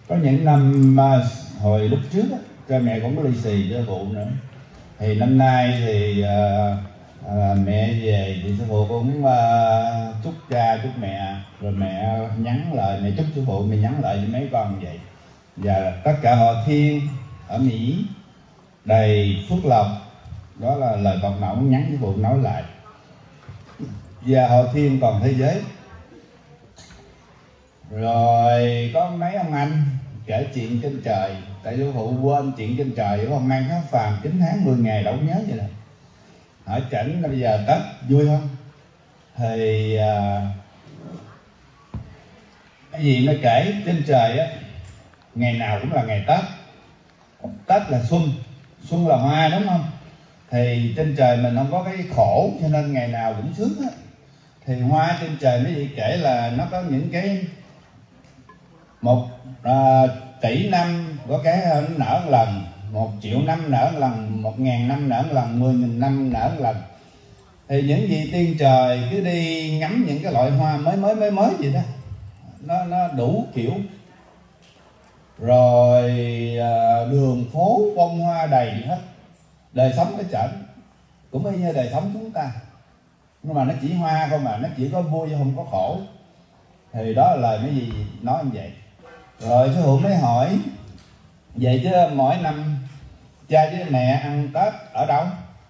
Có những năm hồi lúc trước á, cha mẹ cũng có lì xì cho phụ nữa. Thì năm nay thì mẹ về thì sư phụ cũng chúc cha chúc mẹ, rồi mẹ nhắn lại, mẹ chúc sư phụ, mẹ nhắn lại cho mấy con vậy. Và tất cả họ Thiên ở Mỹ đầy phước lộc, đó là lời Phật Mẫu nhắn với phụ nói lại. Và họ Thiên toàn thế giới. Rồi có mấy ông anh kể chuyện trên trời, tại sư phụ quên chuyện trên trời, ông mang khám phàm 9 tháng 10 ngày đâu nhớ vậy nè. Hỏi Chảnh bây giờ Tết vui không? Thì cái gì nó kể trên trời á, ngày nào cũng là ngày Tết. Tết là xuân, xuân là hoa đúng không? Thì trên trời mình không có cái khổ cho nên ngày nào cũng sướng á. Thì hoa trên trời mấy vị kể là nó có những cái 1 tỷ năm có cái nó nở một lần, 1 triệu năm nở một lần, 1.000 năm nở một lần, 10.000 năm nở một lần. Thì những vị tiên trời cứ đi ngắm những cái loại hoa mới vậy đó, nó đủ kiểu. Rồi đường phố bông hoa đầy hết. Đời sống cái Chảnh cũng y như đời sống chúng ta, nhưng mà nó chỉ hoa không, mà nó chỉ có vui chứ không có khổ. Thì đó là lời mấy gì nói như vậy. Rồi sư phụ mới hỏi vậy chứ mỗi năm cha với mẹ ăn Tết ở đâu?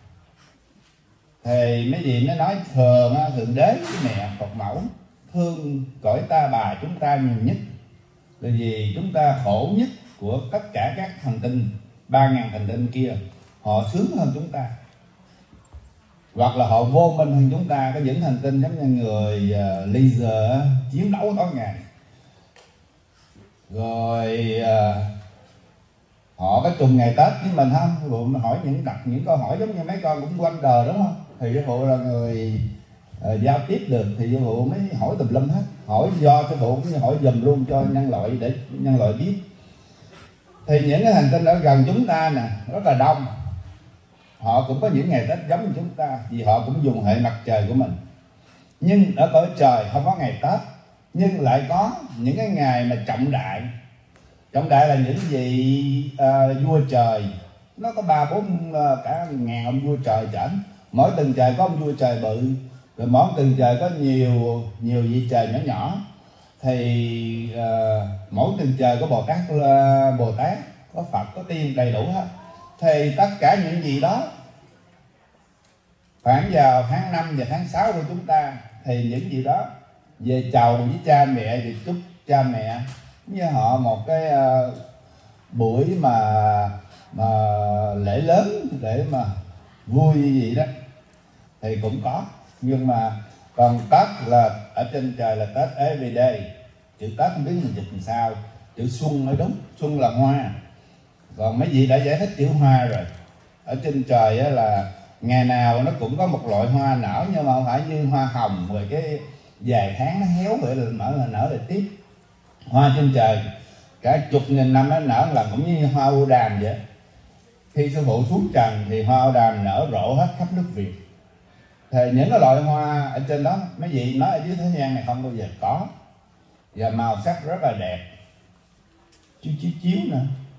Thì mấy vị mới nói thường Thượng Đế với mẹ Phật Mẫu thương cõi ta bà chúng ta nhiều nhất, là vì chúng ta khổ nhất của tất cả các hành tinh 3.000 hành tinh kia. Họ sướng hơn chúng ta, hoặc là họ vô minh hơn chúng ta. Có những hành tinh giống như người laser chiến đấu tối ngày. Rồi họ có trùng ngày Tết với mình không? Sư phụ hỏi những câu hỏi giống như mấy con cũng quanh đời đúng không? Thì sư phụ là người giao tiếp được, thì sư phụ mới hỏi tùm lum hết. Hỏi do sư phụ cũng hỏi dùm luôn cho nhân loại để nhân loại biết. Thì những cái hành tinh ở gần chúng ta nè rất là đông, họ cũng có những ngày Tết giống như chúng ta, vì họ cũng dùng hệ mặt trời của mình. Nhưng ở cõi trời không có ngày Tết, nhưng lại có những cái ngày mà trọng đại. Trọng đại là những vị vua trời, nó có 3-4 cả ngàn ông vua trời Chảnh. Mỗi từng trời có ông vua trời bự, rồi mỗi từng trời có nhiều vị trời nhỏ nhỏ. Thì mỗi từng trời có Bồ Tát, có Phật, có Tiên đầy đủ hết. Thì tất cả những gì đó khoảng vào tháng 5 và tháng 6 của chúng ta, thì những gì đó về chầu với cha mẹ thì chúc cha mẹ với họ một cái buổi mà lễ lớn để mà vui như vậy đó thì cũng có. Nhưng mà còn Tết là ở trên trời là Tết everyday. Chữ Tết không biết mình dịch làm sao, chữ xuân mới đúng, xuân là hoa. Còn mấy vị đã giải thích chữ hoa rồi. Ở trên trời á là ngày nào nó cũng có một loại hoa nở, nhưng mà không phải như hoa hồng rồi cái vài tháng nó héo rồi là nở lại tiếp. Hoa trên trời cả chục nghìn năm nó nở là cũng như hoa ô đàm vậy. Khi sư phụ xuống trần thì hoa ô đàm nở rộ hết khắp nước Việt. Thì những cái loại hoa ở trên đó mấy vị nói ở dưới thế gian này không bao giờ có, và màu sắc rất là đẹp, chiếu nữa.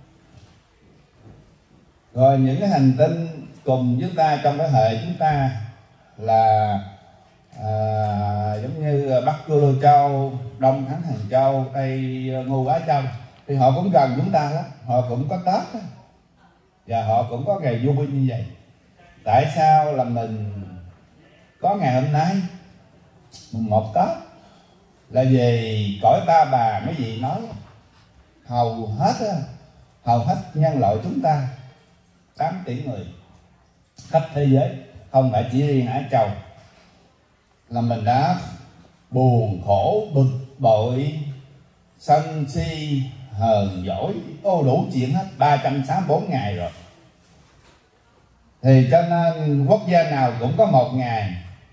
Rồi những cái hành tinh cùng chúng ta trong cái hệ chúng ta là giống như Bắc Cư Lô Châu, Đông Thắng Thần Châu, Tây Ngô Á Châu, thì họ cũng gần chúng ta lắm. Họ cũng có Tết đó, và họ cũng có ngày vui như vậy. Tại sao là mình có ngày hôm nay mùng 1 Tết? Là vì cõi ta bà mấy vị nói hầu hết nhân loại chúng ta 8 tỷ người khắp thế giới, không phải chỉ riêng Á Châu, là mình đã buồn khổ bực bội sân si hờn dỗi đủ chuyện hết 364 ngày rồi. Thì cho nên quốc gia nào cũng có một ngày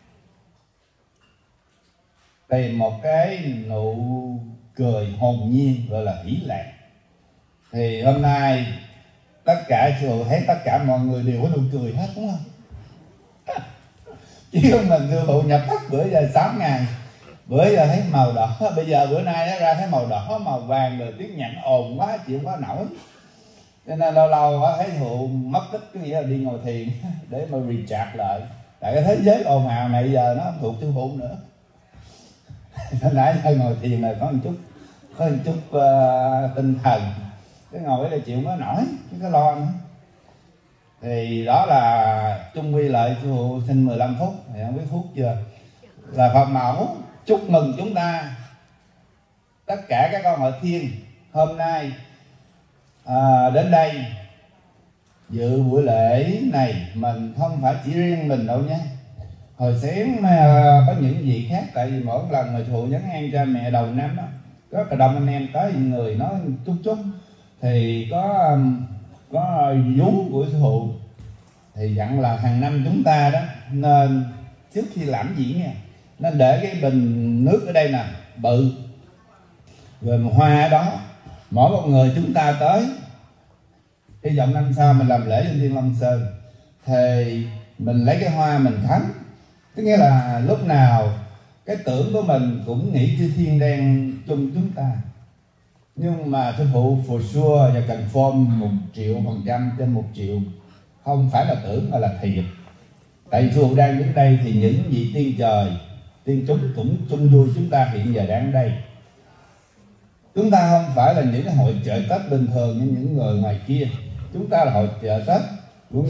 tìm một cái nụ cười hồn nhiên gọi là hỷ lạc. Thì hôm nay tất cả sư thấy tất cả mọi người đều có nụ cười hết đúng không? Chứ mình sư phụ nhập thất bữa giờ 6 ngày bữa giờ thấy màu đỏ, bây giờ bữa nay nó ra thấy màu đỏ màu vàng rồi, tiếng nhạc ồn quá chịu không có nổi, cho nên lâu lâu thấy Thụ mất tích, cái nghĩa là đi ngồi thiền để mà recharge lại. Tại cái thế giới ồn ào này giờ nó không thuộc sư phụ nữa. Hồi nãy hơi ngồi thiền là có một chút tinh thần, cái ngồi là chịu không có nổi, cái lo nữa. Thì đó là chung quy lại sư phụ xin 15 phút, thì không biết phút chưa, là Phật mẫu chúc mừng chúng ta tất cả các con hội thiên hôm nay đến đây dự buổi lễ này. Mình không phải chỉ riêng mình đâu nhé, hồi sáng có những vị khác, tại vì mỗi lần mà thụ nhắn an cha mẹ đầu năm đó, có cả đông anh em tới người nói chút thì có vú của sư phụ thì dặn là hàng năm chúng ta đó nên trước khi làm gì nha, nên để cái bình nước ở đây nè bự, rồi một hoa ở đó, mỗi một người chúng ta tới, hy vọng năm sau mình làm lễ trên Thiên Long Sơn thì mình lấy cái hoa mình thánh, tức nghĩa là lúc nào cái tưởng của mình cũng nghĩ chư thiên đang chung chúng ta. Nhưng mà sư phụ for sure và confirm 1.000.000% trên 1 triệu, không phải là tưởng mà là thiệt. Tại vì sư phụ đang đứng đây thì những vị tiên trời, tiên chúng cũng chung vui chúng ta hiện giờ đang ở đây. Chúng ta không phải là những hội chợ Tết bình thường như những người ngoài kia. Chúng ta là hội chợ Tết của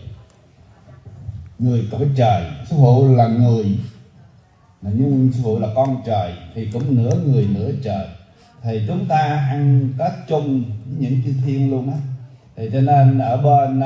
người cõi trời. Sư phụ là người, nhưng sư phụ là con trời thì cũng nửa người nửa trời. Thì chúng ta ăn Tết chung với những chư thiên luôn á. Thì cho nên ở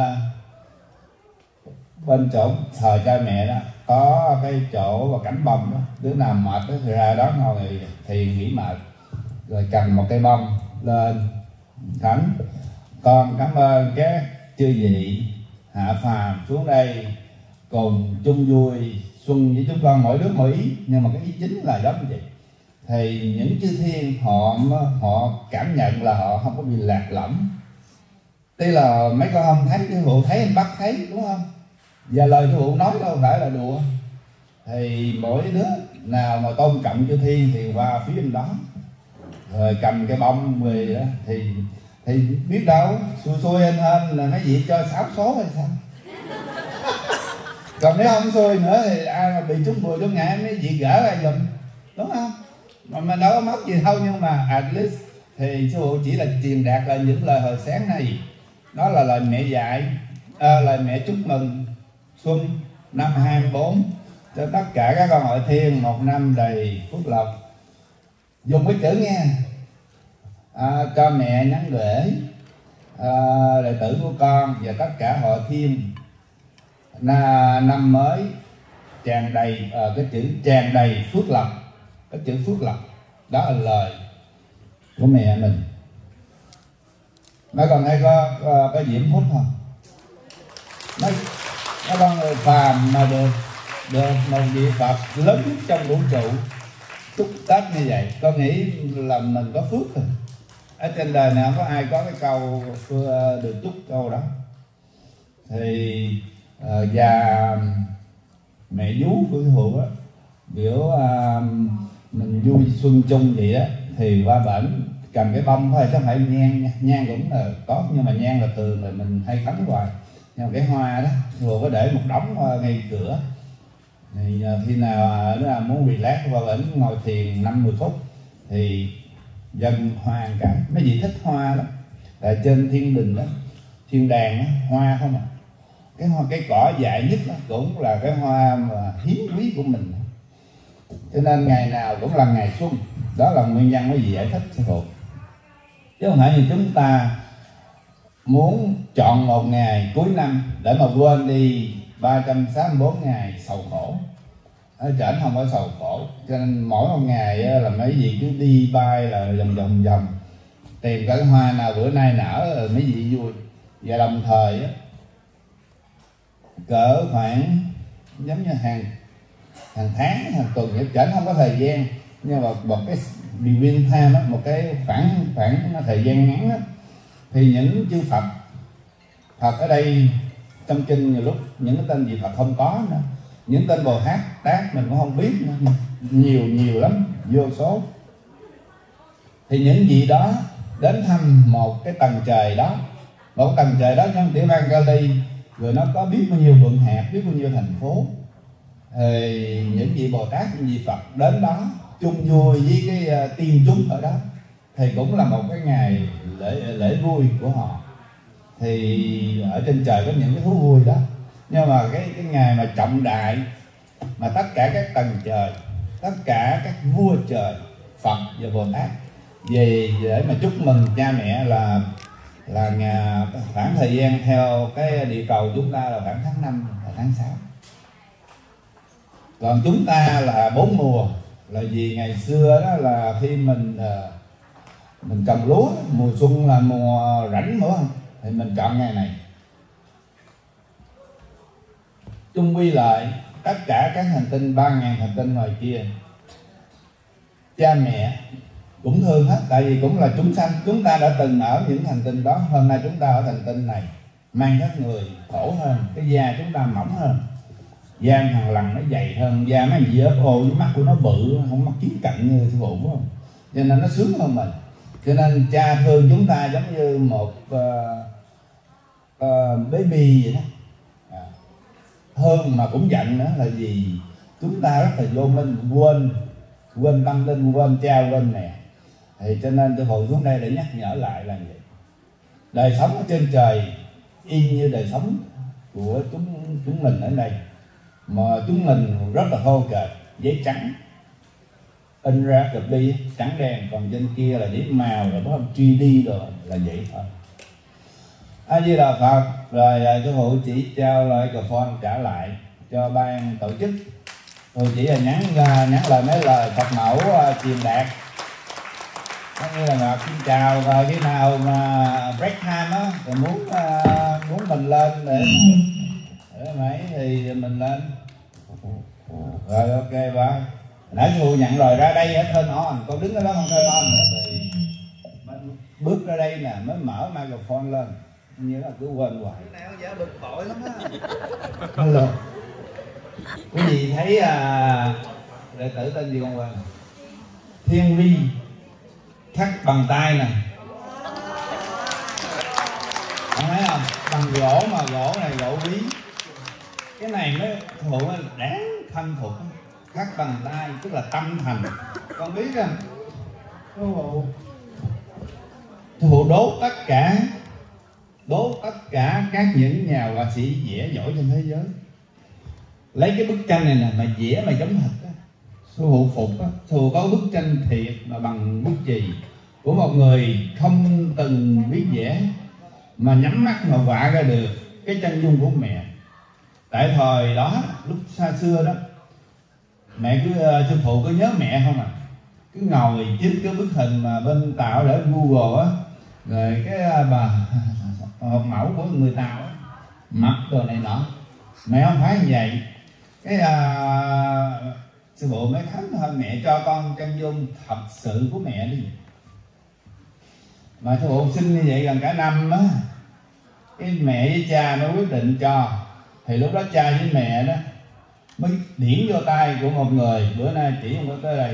bên chỗ thờ cha mẹ đó có cái chỗ và cánh bông đó, đứa nào mệt thì ra đó ngồi thì nghỉ mệt, rồi cầm một cây bông lên thánh. Con cảm ơn các chư vị hạ phàm xuống đây cùng chung vui xuân với chúng con, mỗi đứa mỗi ý, nhưng mà cái ý chính là giống vậy. Thì những chư thiên họ cảm nhận là họ không có bị lạc lõng. Tuy là mấy con không thấy, sư phụ thấy anh bắt thấy, đúng không? Và lời sư phụ nói đâu phải là đùa. Thì mỗi đứa nào mà tôn trọng chư thiên thì qua phía bên đó, rồi cầm cái bông về đó thì biết đâu xui anh hơn là mấy vị cho 6 số hay sao. Còn nếu không xui nữa thì ai mà bị trúng 10 trúng ngã mấy vị gỡ ra giùm, đúng không? Mà đâu có mất gì đâu, nhưng mà at least thì sư phụ chỉ là truyền đạt lại những lời hồi sáng này. Đó là lời mẹ dạy, lời mẹ chúc mừng xuân năm 24 cho tất cả các con hội thiên một năm đầy phước lộc. Dùng cái chữ nghe, cho mẹ nhắn gửi đệ tử của con và tất cả hội thiên năm mới tràn đầy cái chữ tràn đầy phước lộc. Cái chữ phước lộc đó là lời của mẹ mình. Mấy con thấy có diễm phúc không? Mấy con người phàm mà được một vị Phật lớn nhất trong vũ trụ chúc Tết như vậy, con nghĩ là mình có phước rồi. Ở trên đời này không có ai có cái câu được chúc câu đó. Thì và mẹ vú của sư phụ á, biểu mình vui xuân chung vậy á, thì qua bển cầm cái bông thôi chứ không phải nhang cũng là tốt, nhưng mà nhang là thường là mình hay cắm hoài. Nhưng mà cái hoa đó vừa có để một đống hoa ngay cửa, thì khi nào đứa nào muốn relax qua bển ngồi thiền 50 phút thì dân hoa một cái. Mấy vị thích hoa lắm, tại trên thiên đình đó, thiên đàng đó, hoa không à. Cái cỏ dại nhất đó cũng là cái hoa mà hiếm quý của mình, cho nên ngày nào cũng là ngày xuân. Đó là nguyên nhân mấy vị giải thích sư phụ, chứ không phải như chúng ta muốn chọn một ngày cuối năm để mà quên đi 364 ngày sầu khổ. Ở trển không có sầu khổ, cho nên mỗi một ngày là mấy vị cứ đi bay là vòng tìm cái hoa nào bữa nay nở là mấy vị vui. Và đồng thời cỡ khoảng giống như hàng tháng, hàng tuần vậy, trển không có thời gian, nhưng mà một cái between time đó, một cái khoảng thời gian ngắn đó, thì những chư Phật ở đây trong kinh nhiều lúc những cái tên vị Phật không có nữa, những tên Bồ Tát mình cũng không biết nữa. Nhiều lắm, vô số. Thì những vị đó đến thăm một cái tầng trời đó, một tầng trời đó trong tiểu bang Kali, rồi nó có biết bao nhiêu quận hạt, biết bao nhiêu thành phố. Thì những vị Bồ Tát, những vị Phật đến đó chung vui với cái tiên chúng ở đó, thì cũng là một cái ngày lễ vui của họ. Thì ở trên trời có những cái thú vui đó, nhưng mà cái ngày mà trọng đại mà tất cả các tầng trời, tất cả các vua trời, Phật và Bồ Tát về để mà chúc mừng cha mẹ là khoảng thời gian theo cái địa cầu chúng ta là khoảng tháng 5 và tháng 6. Còn chúng ta là 4 mùa, là vì ngày xưa đó là khi mình trồng lúa, mùa xuân là mùa rảnh nữa không, thì mình chọn ngày này. Chung quy lại tất cả các hành tinh 3.000 hành tinh ngoài kia, cha mẹ cũng thương hết, tại vì cũng là chúng sanh. Chúng ta đã từng ở những hành tinh đó, hôm nay chúng ta ở hành tinh này, mang các người khổ hơn, cái da chúng ta mỏng hơn, da thằng lằn nó dày hơn, da mấy gì ốp ô với mắt của nó bự, không mắt kiến cận như sư phụ, đúng không? Cho nên nó sướng hơn mình. Cho nên cha thương chúng ta giống như một baby vậy đó. Hơn mà cũng giận nữa là vì chúng ta rất là vô minh, quên tâm linh, quên cha, quên mẹ. Thì cho nên tôi phụ xuống đây để nhắc nhở lại là vậy. Đời sống ở trên trời y như đời sống của chúng mình ở đây, mà chúng mình rất là thô kệch, giấy trắng in ra copy trắng đen, còn trên kia là giấy màu rồi có 3D rồi, là vậy thôi. A Di Đà Phật. Rồi sư phụ chỉ trao lại microphone trả lại cho ban tổ chức. Tôi chỉ là nhắn lại mấy lời Phật mẫu truyền đạt. Có như là xin chào, và khi nào mà break time á, rồi muốn mình lên để mấy thì mình lên. Rồi ok bye. Đã sư phụ nhận rồi, ra đây ở turn on, con đứng ở đó không turn on nữa thì bước ra đây nè mới mở microphone lên, như là cứ quên hoài. Cái này giả bực bội lắm á. Hello. Cái gì thấy đệ tử tên gì con quên? Thiên Vi khắc bằng tay nè. Con thấy không? Bằng gỗ, mà gỗ này gỗ quý. Cái này mới phụ đáng khâm phục. Khắc bằng tay tức là tâm thành. Con biết không? Sư phụ đốt tất cả các những nhà họa sĩ vẽ giỏi trên thế giới, lấy cái bức tranh này nè mà vẽ mà giống thật á. Sư phụ phục á. Sư phụ có bức tranh thiệt mà bằng bút chì của một người không từng biết vẽ, mà nhắm mắt mà họa ra được cái chân dung của mẹ. Tại thời đó, lúc xa xưa đó, mẹ cứ sư phụ cứ nhớ mẹ không à, cứ ngồi trước cái bức hình mà bên Tàu để Google á, rồi cái bà hộp mẫu của người Tàu á, mặc đồ này nọ. Mẹ không phải như vậy. Cái sư phụ mới thánh thôi, mẹ cho con chân dung thật sự của mẹ đi. Mà sư phụ sinh như vậy gần cả năm á, cái mẹ với cha mới quyết định cho. Thì lúc đó cha với mẹ đó mới điển vô tay của một người, bữa nay chỉ không có tới đây.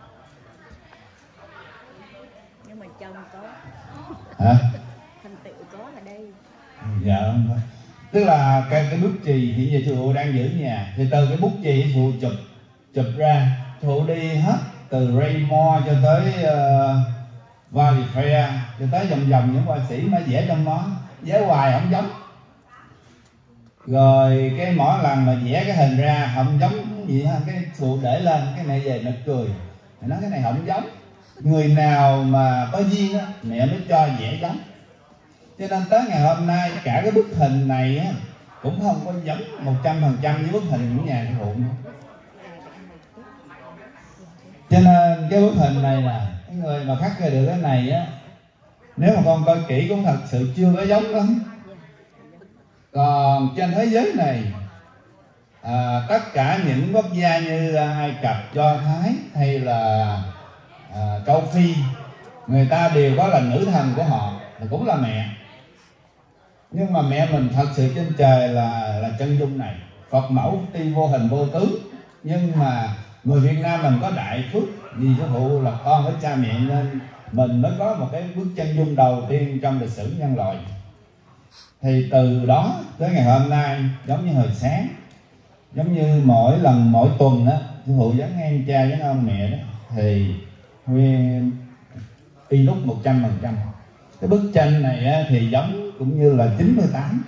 Nhưng mà chồng có. Hả? Thành tựu có ở đây. Dạ không phải. Tức là cái bút chì thì giờ sư phụ đang giữ nhà, thì từ cái bút chì sư phụ chụp ra, sư phụ đi hết từ Raymore cho tới Valley Fair, cho tới vòng những họa sĩ mà vẽ trong đó, vẽ hoài không giống. Rồi cái mỗi lần mà vẽ cái hình ra không giống gì hết, cái sư phụ để lên, cái mẹ về mẹ cười, mẹ nói cái này không giống. Người nào mà có duyên á mẹ mới cho vẽ giống. Cho nên tới ngày hôm nay cả cái bức hình này á cũng không có giống 100% với bức hình của nhà sư phụ nữa. Cho nên cái bức hình này nè, cái người mà khắc ra được cái này á, nếu mà con coi kỹ cũng thật sự chưa có giống lắm. Còn trên thế giới này tất cả những quốc gia như Ai Cập, Do Thái hay là Châu Phi, người ta đều có là nữ thần của họ, cũng là mẹ. Nhưng mà mẹ mình thật sự trên trời là chân dung này, Phật mẫu tuy vô hình vô tướng, nhưng mà người Việt Nam mình có đại phước vì sư phụ là con với cha mẹ, nên mình mới có một cái bước chân dung đầu tiên trong lịch sử nhân loại. Thì từ đó tới ngày hôm nay, giống như hồi sáng, giống như mỗi lần mỗi tuần á, sư phụ dám nghe cha với ông mẹ đó, thì nguyên y lúc 100%. Cái bức tranh này á, thì giống cũng như là 98,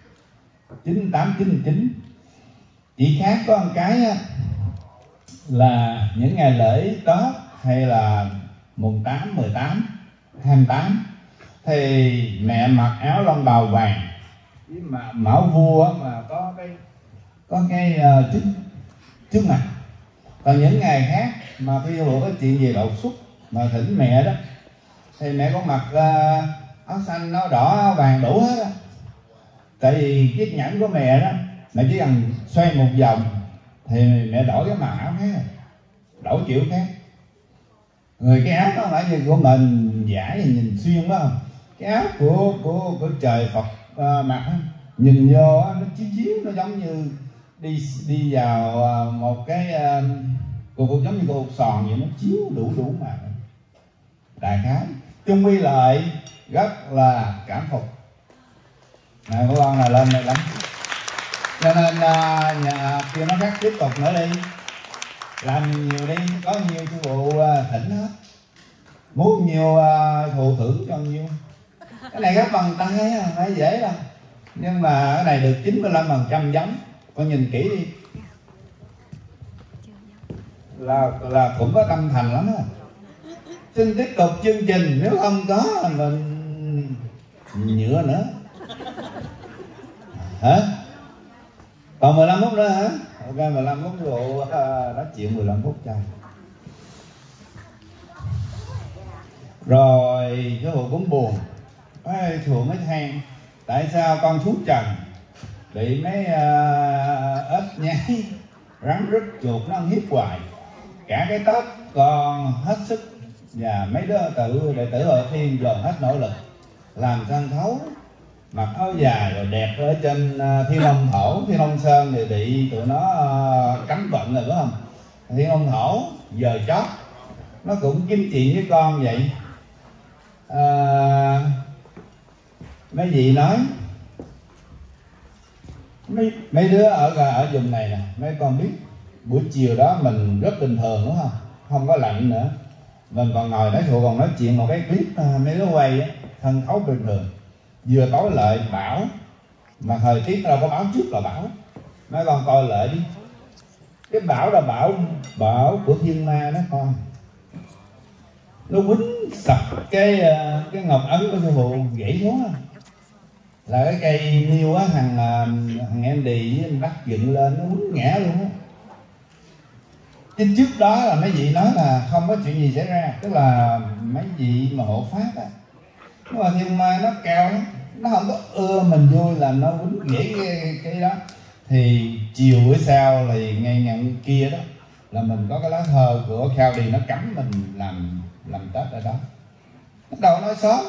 99. Chỉ khác có một cái á, là những ngày lễ Tết hay là mùng 8, 18, 28 thì mẹ mặc áo lông bào vàng với mà mão vua mà có cái trước mặt. Còn những ngày khác mà khi có chuyện gì đột xuất mà thỉnh mẹ đó thì mẹ có mặc áo xanh, áo đỏ, áo vàng đủ hết á. Tại vì chiếc nhẫn của mẹ đó, mẹ chỉ cần xoay một vòng thì mẹ đổi cái màu áo khác, đổi kiểu khác. Người cái áo đó không phải như của mình giả thì nhìn xuyên đó không? Cái áo của trời Phật mặc nhìn vô nó chiếu, nó giống như đi vào một cái cũng giống như cột sòn vậy, nó chiếu đủ mà. Đại khái chung quy lại rất là cảm phục. Này của con là lên đây lắm, cho nên nhà kia nó khác tiếp tục nữa đi, làm nhiều đi, có nhiều sư phụ thỉnh hết, muốn nhiều thụ thưởng cho nhiều. Cái này gấp bằng tay không phải dễ đâu, nhưng mà cái này được 95% giống. Con nhìn kỹ đi là cũng có tâm thành lắm á. Xin tiếp tục chương trình, nếu không có mình nhựa nữa hả? Còn 15 phút nữa hả? Ok, 15 phút rồi nói chuyện 15 phút cho. Rồi sư phụ cũng buồn, sư phụ mới than tại sao con xuống trần bị mấy ếch nhái, rắn rít, chuột nó ăn hiếp hoài. Cả cái Tết con hết sức và mấy đứa đệ tử ở Thiên dồn hết nỗ lực làm sân khấu, mặc áo dài rồi đẹp ở trên Thiên Long Thổ. Thiên Long Sơn thì bị tụi nó cấm vận rồi đúng không? Thiên Long Thổ giờ chót nó cũng kiếm chuyện với con vậy. Mấy vị nói mấy đứa ở vùng này nè, mấy con biết buổi chiều đó mình rất bình thường đúng không, không có lạnh nữa, mình còn ngồi nói chuyện, còn nói chuyện một cái clip mấy đứa quay á, sân khấu bình thường. Vừa tối lại bão, mà thời tiết đâu có báo trước là bão, mấy con coi lại đi, cái bão là bão của thiên ma đó con, nó quýnh sập cái ngọc ấn của sư phụ gãy xuống, là cái cây niêu á, thằng em đi với anh bắt dựng lên nó quýnh ngã luôn á. Chứ trước đó là mấy vị nói là không có chuyện gì xảy ra, tức là mấy vị mà hộ pháp á, nhưng mà thiên ma nó cao lắm, nó không có ưa mình vui là nó quýnh gãy cái đó. Thì chiều bữa sau thì ngay nhận kia đó là mình có cái lá thơ của Khao Đi, nó cấm mình làm Tết ở đó, nó đâu nói sớm.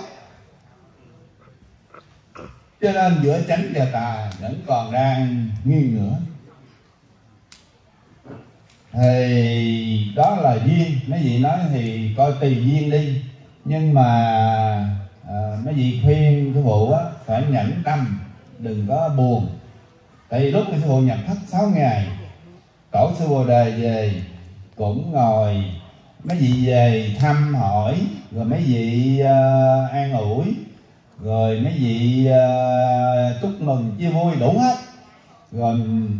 Cho nên giữa chánh và tà vẫn còn đang nghiêng nữa. Thì đó là duyên, mấy vị nói thì coi tùy duyên đi. Nhưng mà mấy vị khuyên sư phụ á, phải nhẫn tâm, đừng có buồn. Tại vì lúc sư phụ nhập thất 6 ngày, tổ sư Bồ Đề về cũng ngồi, mấy vị về thăm hỏi, rồi mấy vị an ủi, rồi mấy vị chúc mừng chia vui đủ hết. Rồi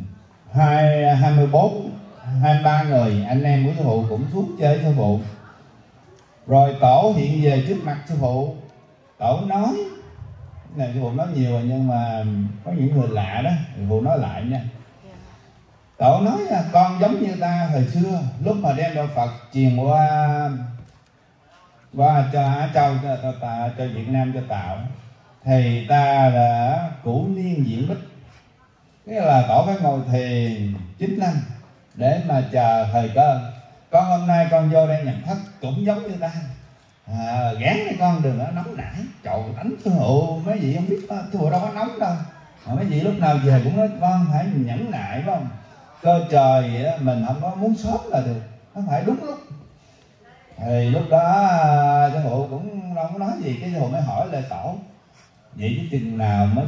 23 người anh em của sư phụ cũng xuống chơi sư phụ. Rồi tổ hiện về trước mặt sư phụ, tổ nói này, sư phụ nói nhiều rồi nhưng mà có những người lạ đó, sư phụ nói lại nha. Tổ nói là con giống như ta thời xưa, lúc mà đem đạo Phật truyền qua cho Á Châu, cho Việt Nam, cho Tạo, thì ta đã cũ niên diễn bích, nghĩa là tổ phải ngồi thiền 9 năm để mà chờ thời cơ. Con hôm nay con vô đây nhận thất cũng giống như ta, gán đi con, đừng có nóng nảy. Trời, đánh sư phụ mấy vị không biết, sư phụ đâu có nóng đâu, Mà mấy vị lúc nào về cũng nói con phải nhẫn nại, phải không? Cơ trời mình không có muốn sớm là được, nó phải đúng lúc. Thì lúc đó sư phụ cũng đâu có nói gì, cái sư phụ mới hỏi lại tổ vậy chứ chừng nào mới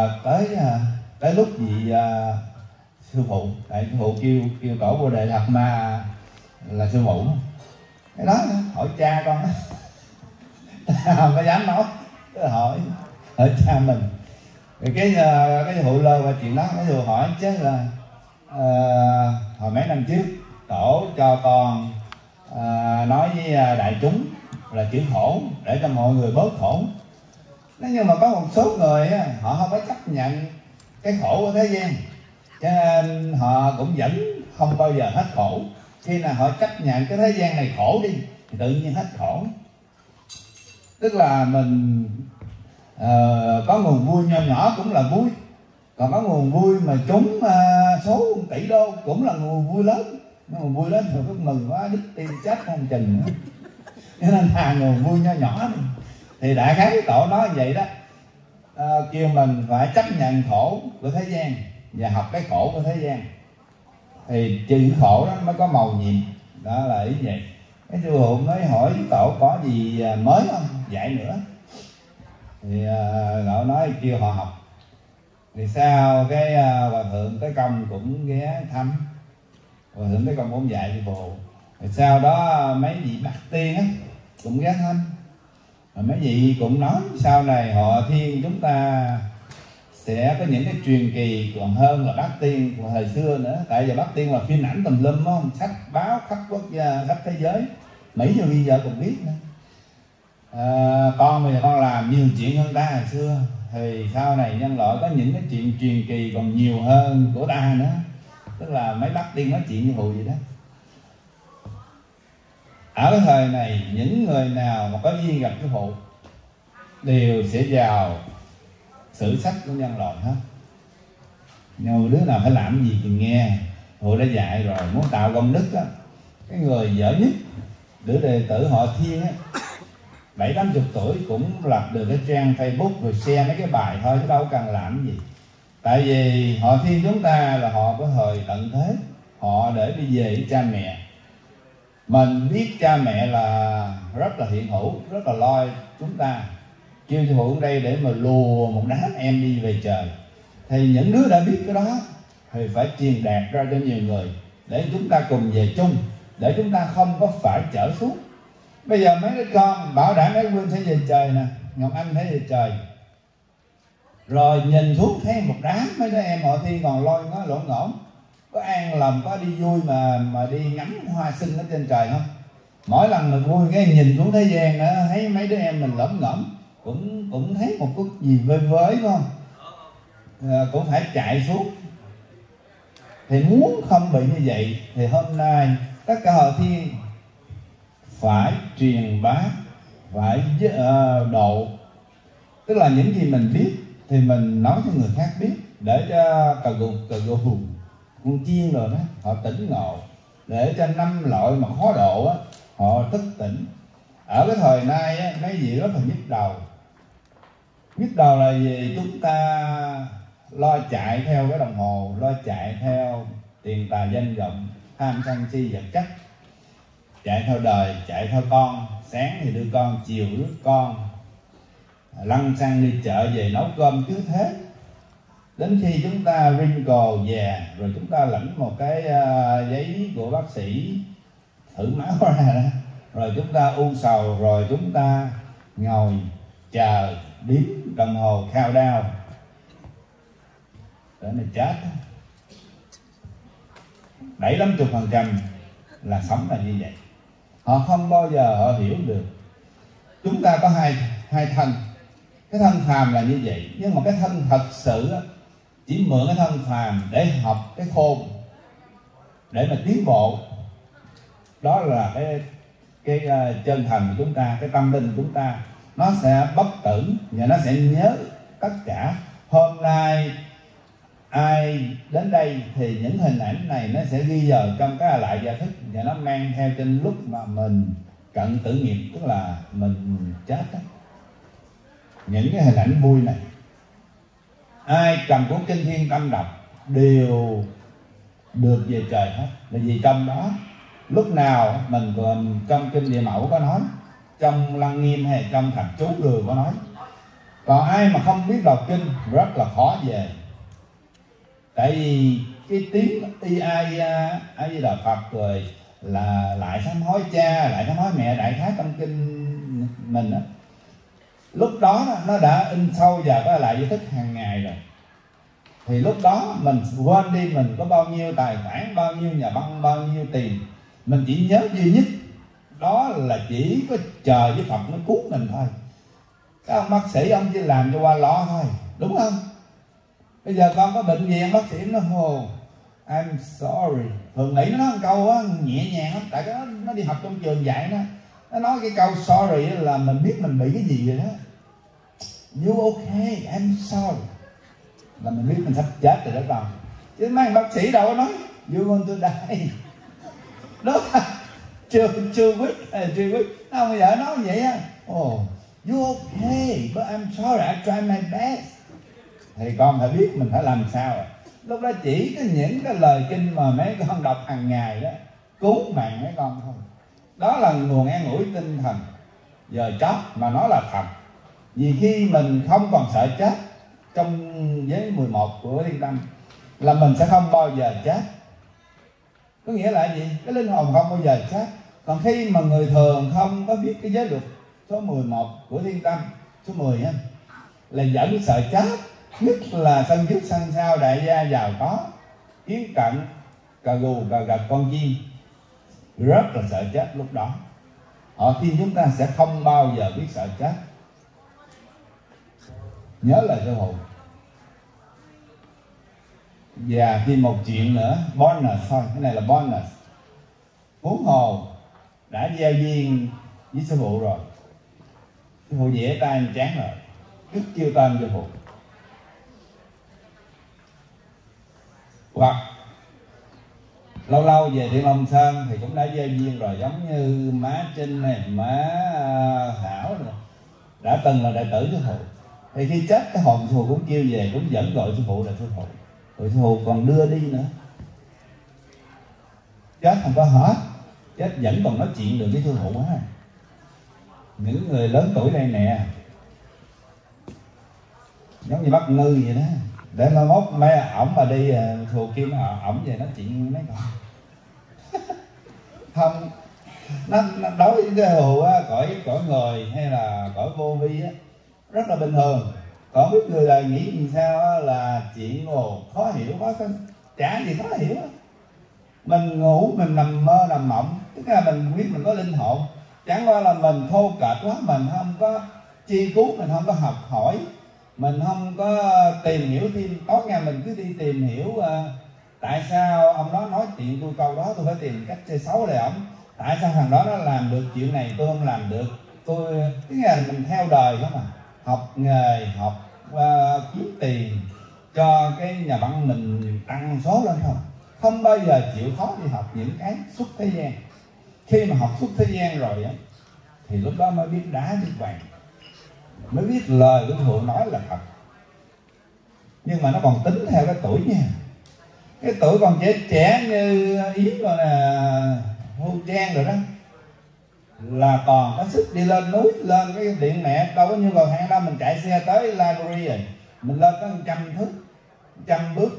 tới lúc gì sư phụ. Tại sư phụ kêu tổ Bồ Đề Đạt Ma là sư phụ. Cái đó hỏi cha con đó. Không có dám nói, hỏi cha mình. Rồi cái sư phụ lơ qua chuyện đó, cái sư phụ hỏi chứ là hồi mấy năm trước tổ cho con nói với đại chúng là chữ khổ để cho mọi người bớt khổ. Nếu như mà có một số người họ không có chấp nhận cái khổ của thế gian, cho nên họ cũng vẫn không bao giờ hết khổ. Khi nào họ chấp nhận cái thế gian này khổ đi thì tự nhiên hết khổ. Tức là mình có nguồn vui nho nhỏ cũng là vui, còn có nguồn vui mà trúng số tỷ đô cũng là nguồn vui lớn. Nguồn vui lớn thì rất mừng quá, đứt tim chết không chừng nữa. Cho nên thà nguồn vui nho nhỏ này. Thì đại khái cái tổ nói vậy đó, kêu mình phải chấp nhận khổ của thế gian và học cái khổ của thế gian, thì chữ khổ đó mới có màu nhiệm. Đó là ý vậy. Cái sư phụ mới hỏi tổ có gì mới không dạy nữa, thì tổ nói kêu họ học. Thì sau cái hòa thượng Tới Công cũng ghé thăm, hòa thượng Tới Công cũng dạy sư phụ. Thì sau đó mấy vị Bát Tiên á cũng ghé thăm. Rồi mấy vị cũng nói sau này họ Thiên chúng ta sẽ có những cái truyền kỳ còn hơn là Bát Tiên của thời xưa nữa. Tại vì Bát Tiên là phim ảnh tùm lum, không? Sách báo khắp quốc gia, khắp thế giới, Mỹ rồi bây giờ cũng biết nữa. Con bây giờ con làm nhiều chuyện hơn ta hồi xưa, thì sau này nhân loại có những cái chuyện truyền kỳ còn nhiều hơn của ta nữa. Tức là mấy Bát Tiên nói chuyện như vụ gì đó. Ở cái thời này những người nào mà có duyên gặp sư phụ đều sẽ vào sử sách của nhân loại hết. Nhưng đứa nào phải làm gì thì nghe, Hội đã dạy rồi. Muốn tạo công đức á, cái người dở nhất đứa đệ tử họ Thiên á, 70-80 tuổi cũng lập được cái trang Facebook rồi share mấy cái bài thôi, chứ đâu cần làm gì. Tại vì họ Thiên chúng ta là họ có thời tận thế, họ để đi về với cha mẹ. Mình biết cha mẹ là rất là hiện hữu, rất là lo chúng ta. Kêu sư phụ ở đây để mà lùa một đám em đi về trời. Thì những đứa đã biết cái đó thì phải truyền đạt ra cho nhiều người để chúng ta cùng về chung, để chúng ta không có phải chở xuống. Bây giờ mấy đứa con bảo đảm mấy Quyên sẽ về trời nè, Ngọc Anh sẽ về trời, rồi nhìn xuống thấy một đám mấy đứa em họ Thi còn lôi nó lộn ngỗng, có an lòng, có đi vui mà đi ngắm hoa sưng ở trên trời không? Mỗi lần mình vui cái nhìn xuống thế gian đó, thấy mấy đứa em mình lẩm ngẩm cũng thấy một chút gì vơi với, phải không? Cũng phải chạy xuống. Thì muốn không bị như vậy thì hôm nay tất cả hội Thiên phải truyền bá, phải độ. Tức là những gì mình biết thì mình nói cho người khác biết, để cho cà gù con chiên rồi đó họ tỉnh ngộ, để cho 5 loại mà khó độ á họ thức tỉnh. Ở cái thời nay á, mấy vị rất là nhức đầu. Nhức đầu là vì chúng ta lo chạy theo cái đồng hồ, lo chạy theo tiền tài danh vọng, tham sân si vật chất, chạy theo đời, chạy theo con. Sáng thì đưa con, chiều rước con, lăn xăng đi chợ về nấu cơm cứ thế. Đến khi chúng ta wrinkle già rồi, chúng ta lãnh một cái giấy của bác sĩ thử máu ra đó, rồi chúng ta u sầu, rồi chúng ta ngồi chờ đếm đồng hồ countdown để mà chết. 70-80% là sống là như vậy. Họ không bao giờ họ hiểu được. Chúng ta có hai thân. Cái thân phàm là như vậy, nhưng mà cái thân thật sự chỉ mượn cái thân phàm để học cái khôn, để mà tiến bộ. Đó là cái chân thần của chúng ta, cái tâm linh của chúng ta. Nó sẽ bất tử và nó sẽ nhớ tất cả. Hôm nay ai đến đây thì những hình ảnh này nó sẽ ghi giờ trong cái lại gia thức, và nó mang theo trên lúc mà mình cận tử nghiệp, tức là mình chết đó. Những cái hình ảnh vui này ai cầm cuốn kinh Thiên Tâm đọc đều được về trời hết. Là vì trong đó lúc nào mình còn trong kinh Địa Mẫu có nói, trong Lăng Nghiêm hay trong Thập Chú đều có nói. Còn ai mà không biết đọc kinh rất là khó về. Tại vì cái tiếng A Di Đà Phật rồi là lại sám hối cha, lại sám hối mẹ, đại khái trong kinh mình á, lúc đó nó đã in sâu vào cái lại vô thức hàng ngày rồi. Thì lúc đó mình quên đi mình có bao nhiêu tài khoản, bao nhiêu nhà băng, bao nhiêu tiền. Mình chỉ nhớ duy nhất đó là chỉ có trời với Phật nó cứu mình thôi. Các ông bác sĩ ông chỉ làm cho qua lo thôi, đúng không? Bây giờ con có bệnh gì, bác sĩ nó hồ I'm sorry. Thường nghĩ nó nói một câu á nhẹ nhàng lắm. Tại nó đi học trong trường dạy nó nói cái câu sorry là mình biết mình bị cái gì rồi đó. You okay, I'm sorry, là mình biết mình sắp chết rồi đó con. Chứ mấy bác sĩ đâu có nói you want to die. Đó chưa quyết. Nó không bao giờ nói vậy á. Oh, you okay, but I'm sorry, I try my best. Thì con phải biết mình phải làm sao rồi. Lúc đó chỉ có những cái lời kinh mà mấy con đọc hàng ngày đó cứu mạng mấy con thôi. Đó là nguồn an ủi tinh thần giờ chót mà nó là thật. Vì khi mình không còn sợ chết trong giới 11 của Thiên Tâm là mình sẽ không bao giờ chết. Có nghĩa là gì? Cái linh hồn không bao giờ chết. Còn khi mà người thường không có biết cái giới luật số 11 của Thiên Tâm, số 10 á, là vẫn sợ chết. Nhất là sân trước sân sau, đại gia giàu có, kiến cận, cà gù cà gật con chim, rất là sợ chết lúc đó. Họ khuyên chúng ta sẽ không bao giờ biết sợ chết. Nhớ lời sư phụ. Và thêm một chuyện nữa, bonus thôi, cái này là bonus. Huống hồ đã gieo duyên với sư phụ rồi, sư phụ vẽ tay anh chán rồi, cứ kêu tên sư phụ. Hoặc lâu lâu về Thiên Long Sơn thì cũng đã gieo duyên rồi, giống như má Trinh này, má Thảo này, đã từng là đệ tử sư phụ. Thì khi chết cái hồn sư phụ cũng kêu về, cũng vẫn gọi sư phụ là sư phụ. Rồi sư phụ còn đưa đi nữa. Chết không có hết, chết vẫn còn nói chuyện được với sư phụ á. Những người lớn tuổi đây nè, giống như bác Ngư vậy đó, để mai mốt mấy ổng mà đi thù kim ổng về nói chuyện mấy con không. Nó đối với cái hù á, cõi người hay là cõi vô vi á, rất là bình thường. Còn biết người đời nghĩ gì sao á, là chuyện khó hiểu quá, chả gì khó hiểu á. Mình ngủ, mình nằm mơ nằm mộng, tức là mình biết mình có linh hồn. Chẳng qua là mình thô kệch quá, mình không có chi cứu, mình không có học hỏi, mình không có tìm hiểu thêm. Tối ngày mình cứ đi tìm hiểu tại sao ông đó nói chuyện tôi câu đó, tôi phải tìm cách chơi xấu lại ổng. Tại sao thằng đó nó làm được chuyện này tôi không làm được. Cái ngày mình theo đời đó mà, học nghề, học kiếm tiền cho cái nhà băng mình tăng số lên thôi, không bao giờ chịu khó đi học những cái xuất thế gian. Khi mà học xuất thế gian rồi á, thì lúc đó mới biết đá biết vàng, mới biết lời của Thượng nói là thật. Nhưng mà nó còn tính theo cái tuổi nha. Cái tuổi còn trẻ như Yến rồi nè, Thu Trang rồi đó, là còn có sức đi lên núi, lên cái điện mẹ đâu có như cầu thang đâu. Mình chạy xe tới library rồi, mình lên có 100 thước, 100 bước,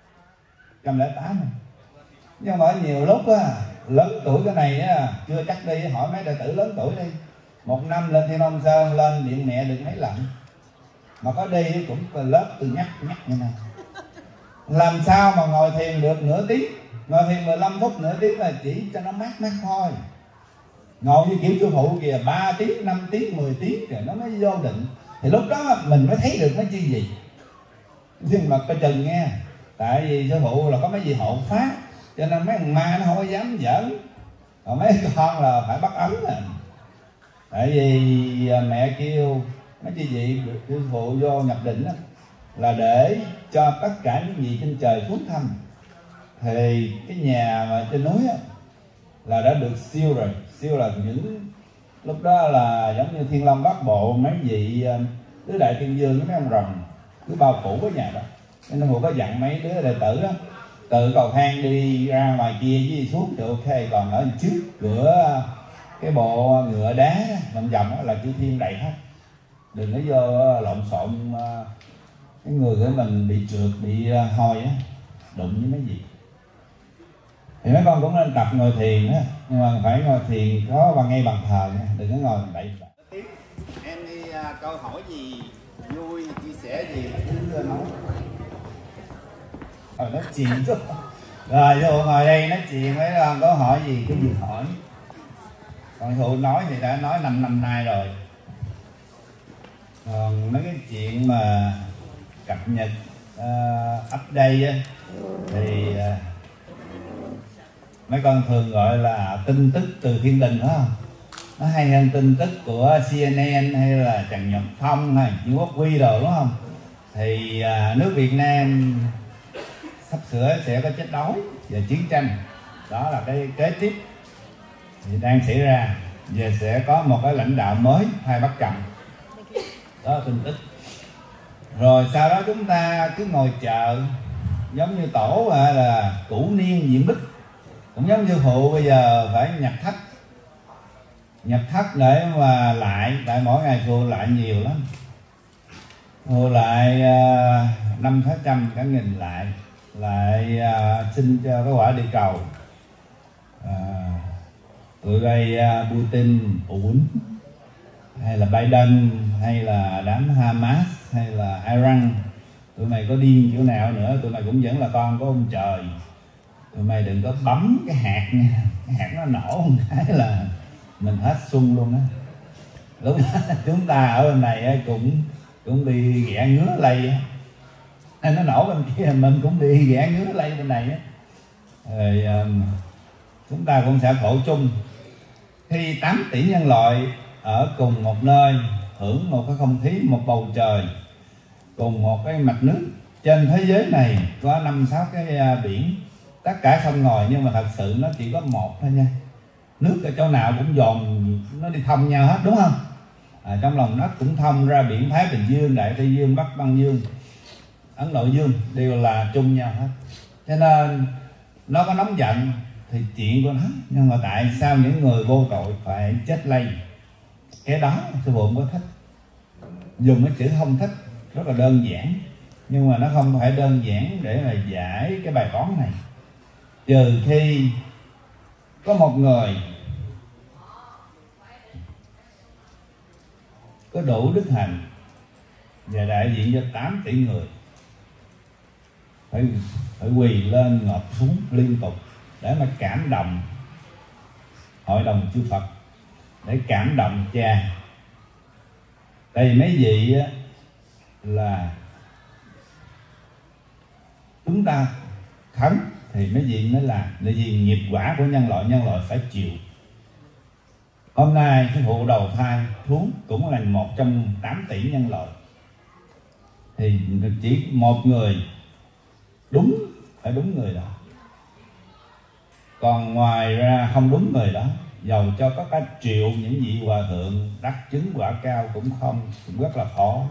108 này. Nhưng mà nhiều lúc á, lớn tuổi cái này á, chưa chắc đi, hỏi mấy đệ tử lớn tuổi đi. Một năm lên Thiên Long Sơn, lên điện mẹ được mấy lần. Mà có đi cũng lớp từ nhắc như này. Làm sao mà ngồi thiền được nửa tiếng, ngồi thiền 15 phút, nửa tiếng là chỉ cho nó mát thôi. Ngồi như kiểu sư phụ kìa, 3 tiếng, 5 tiếng, 10 tiếng kìa, nó mới vô định. Thì lúc đó mình mới thấy được nó chi gì. Nhưng mà coi chừng nghe, tại vì sư phụ là có mấy gì hộ pháp, cho nên mấy thằng ma nó không có dám giỡn. Còn mấy con là phải bắt ấm nè. Tại vì mẹ kêu mấy chị vị sư phụ vô nhập định đó, là để cho tất cả những vị trên trời xuống thăm. Thì cái nhà mà trên núi á, là đã được siêu rồi. Siêu là những lúc đó là giống như Thiên Long Bát Bộ, mấy vị tứ đại tiên dương với mấy ông rồng cứ bao phủ cái nhà đó. Nên Ngộ có dặn mấy đứa đệ tử đó từ cầu thang đi ra ngoài kia với xuống thì ok, còn ở trước cửa cái bộ ngựa đá vòng vòng là chư thiên đầy hết, đừng có vô lộn xộn cái người của mình bị trượt bị hôi á, đụng với mấy gì. Thì mấy con cũng nên tập ngồi thiền á, nhưng mà phải ngồi thiền có bằng ngay bàn thờ nha, đừng có ngồi bậy. Em đi câu hỏi gì vui chia sẻ gì cứ nói. Nói chuyện chứ. Rồi vô ngồi đây nói chuyện mấy con có hỏi gì cứ việc hỏi. Còn Thụ nói thì đã nói 5 năm nay rồi. Còn mấy cái chuyện mà cập nhật update á, thì mấy con thường gọi là tin tức từ thiên đình, phải không? Nó hay hơn tin tức của CNN hay là Trần Nhật Phong hay Trung Quốc Huy rồi, đúng không? Thì nước Việt Nam sắp sửa sẽ có chết đói và chiến tranh, đó là cái kế tiếp thì đang xảy ra. Giờ sẽ có một cái lãnh đạo mới thay bắt chồng, đó là tin tức. Rồi sau đó chúng ta cứ ngồi chờ, giống như tổ là cửu niên diễn bích, cũng giống như Phụ bây giờ phải nhập thất để mà lại, tại mỗi ngày Phụ lại nhiều lắm, Phụ lại 500-600 cả nghìn lại xin cho cái quả địa cầu. Tụi đây Putin, Ủn hay là Biden hay là đám Hamas hay là Iran, tụi mày có điên chỗ nào nữa tụi mày cũng vẫn là con của ông trời. Tụi mày đừng có bấm cái hạt nha, cái hạt nó nổ một cái là mình hết xuân luôn á. Lúc đó chúng ta ở bên này cũng bị ghẻ ngứa lây á, nó nổ bên kia mình cũng bị ghẻ ngứa lây bên này á. Rồi chúng ta cũng sẽ khổ chung khi 8 tỷ nhân loại ở cùng một nơi, hưởng một cái không khí, một bầu trời, cùng một cái mặt nước. Trên thế giới này có 5-6 cái biển, tất cả sông ngòi, nhưng mà thật sự nó chỉ có một thôi nha. Nước ở chỗ nào cũng dồn, nó đi thông nhau hết, đúng không? Trong lòng đất cũng thông ra biển Thái Bình Dương, Đại Tây Dương, Bắc Băng Dương, Ấn Độ Dương đều là chung nhau hết. Cho nên nó có nóng giận thì chuyện của nó, nhưng mà tại sao những người vô tội phải chết lây? Cái đó sư phụ không có thích. Dùng cái chữ không thích rất là đơn giản, nhưng mà nó không phải đơn giản để mà giải cái bài toán này, trừ khi có một người có đủ đức hạnh và đại diện cho 8 tỷ người phải quỳ lên ngọc xuống liên tục để mà cảm động hội đồng chư Phật, để cảm động cha. Tại vì mấy vị á, là chúng ta khấn thì mấy vị mới làm, tại vì nghiệp quả của nhân loại phải chịu. Hôm nay cái vụ đầu thai xuống cũng là một trong 8 tỷ nhân loại, thì chỉ một người đúng, phải đúng người đó, còn ngoài ra không đúng người đó, dầu cho có cả triệu những vị hòa thượng đắc chứng quả cao cũng rất là khó.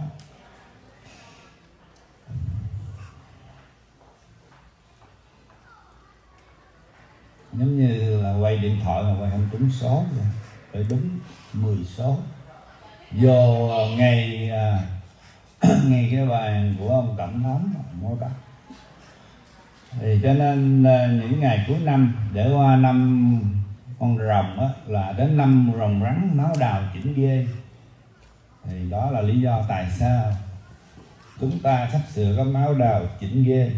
Giống như là quay điện thoại mà quay không trúng số vậy, phải đúng 10 số. Vô ngay cái bàn của ông tổng thống mua đất. Thì cho nên những ngày cuối năm để qua năm con rồng á, là đến năm rồng rắn máu đào chỉnh ghê. Thì đó là lý do tại sao chúng ta sắp sửa có máu đào chỉnh ghê.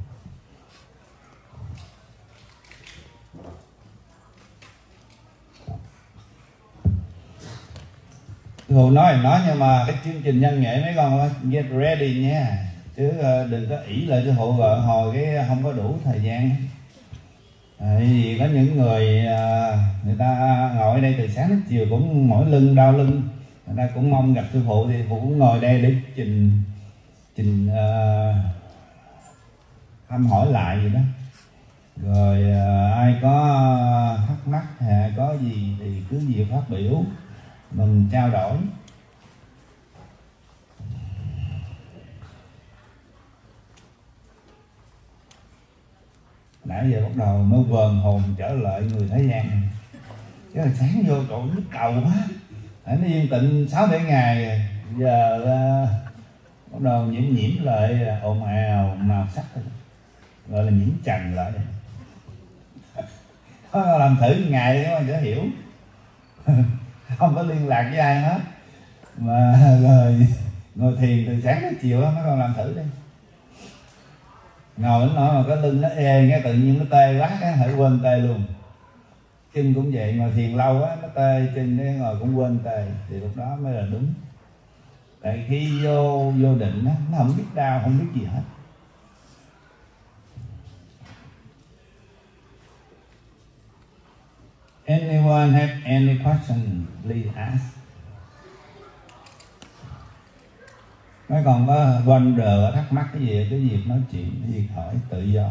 Hù nói nhưng mà cái chương trình văn nghệ mấy con get ready nha, chứ đừng có ỷ lại cho Hù hồi cái không có đủ thời gian. Vì có những người ta ngồi ở đây từ sáng đến chiều cũng mỏi lưng đau lưng, người ta cũng mong gặp sư phụ, thì phụ cũng ngồi đây để trình thăm hỏi lại vậy đó. Rồi ai có thắc mắc hay có gì thì cứ việc phát biểu, mình trao đổi. nãy giờ bắt đầu mới vờn hồn trở lại người thế gian. Chứ là sáng vô cậu nhức đầu quá, nó yên tĩnh 6-7 ngày, giờ bắt đầu nhiễm lại ồn ào màu sắc, gọi là nhiễm trần lại. Làm thử ngày để mà sẽ hiểu. Không có liên lạc với ai hết, mà rồi ngồi thiền từ sáng đến chiều đó, mấy con làm thử đi. Ngồi đến nỗi mà cái lưng nó ê, cái tự nhiên nó tê quá, cái hãy quên tê luôn. Chân cũng vậy, ngồi thiền lâu á nó tê chân, cái ngồi cũng quên tê, thì lúc đó mới là đúng. Tại khi vô định á, nó không biết đau, không biết gì hết. Anyone have any question, please ask. Mấy còn có quanh rờ thắc mắc cái việc nói chuyện, cái việc hỏi tự do.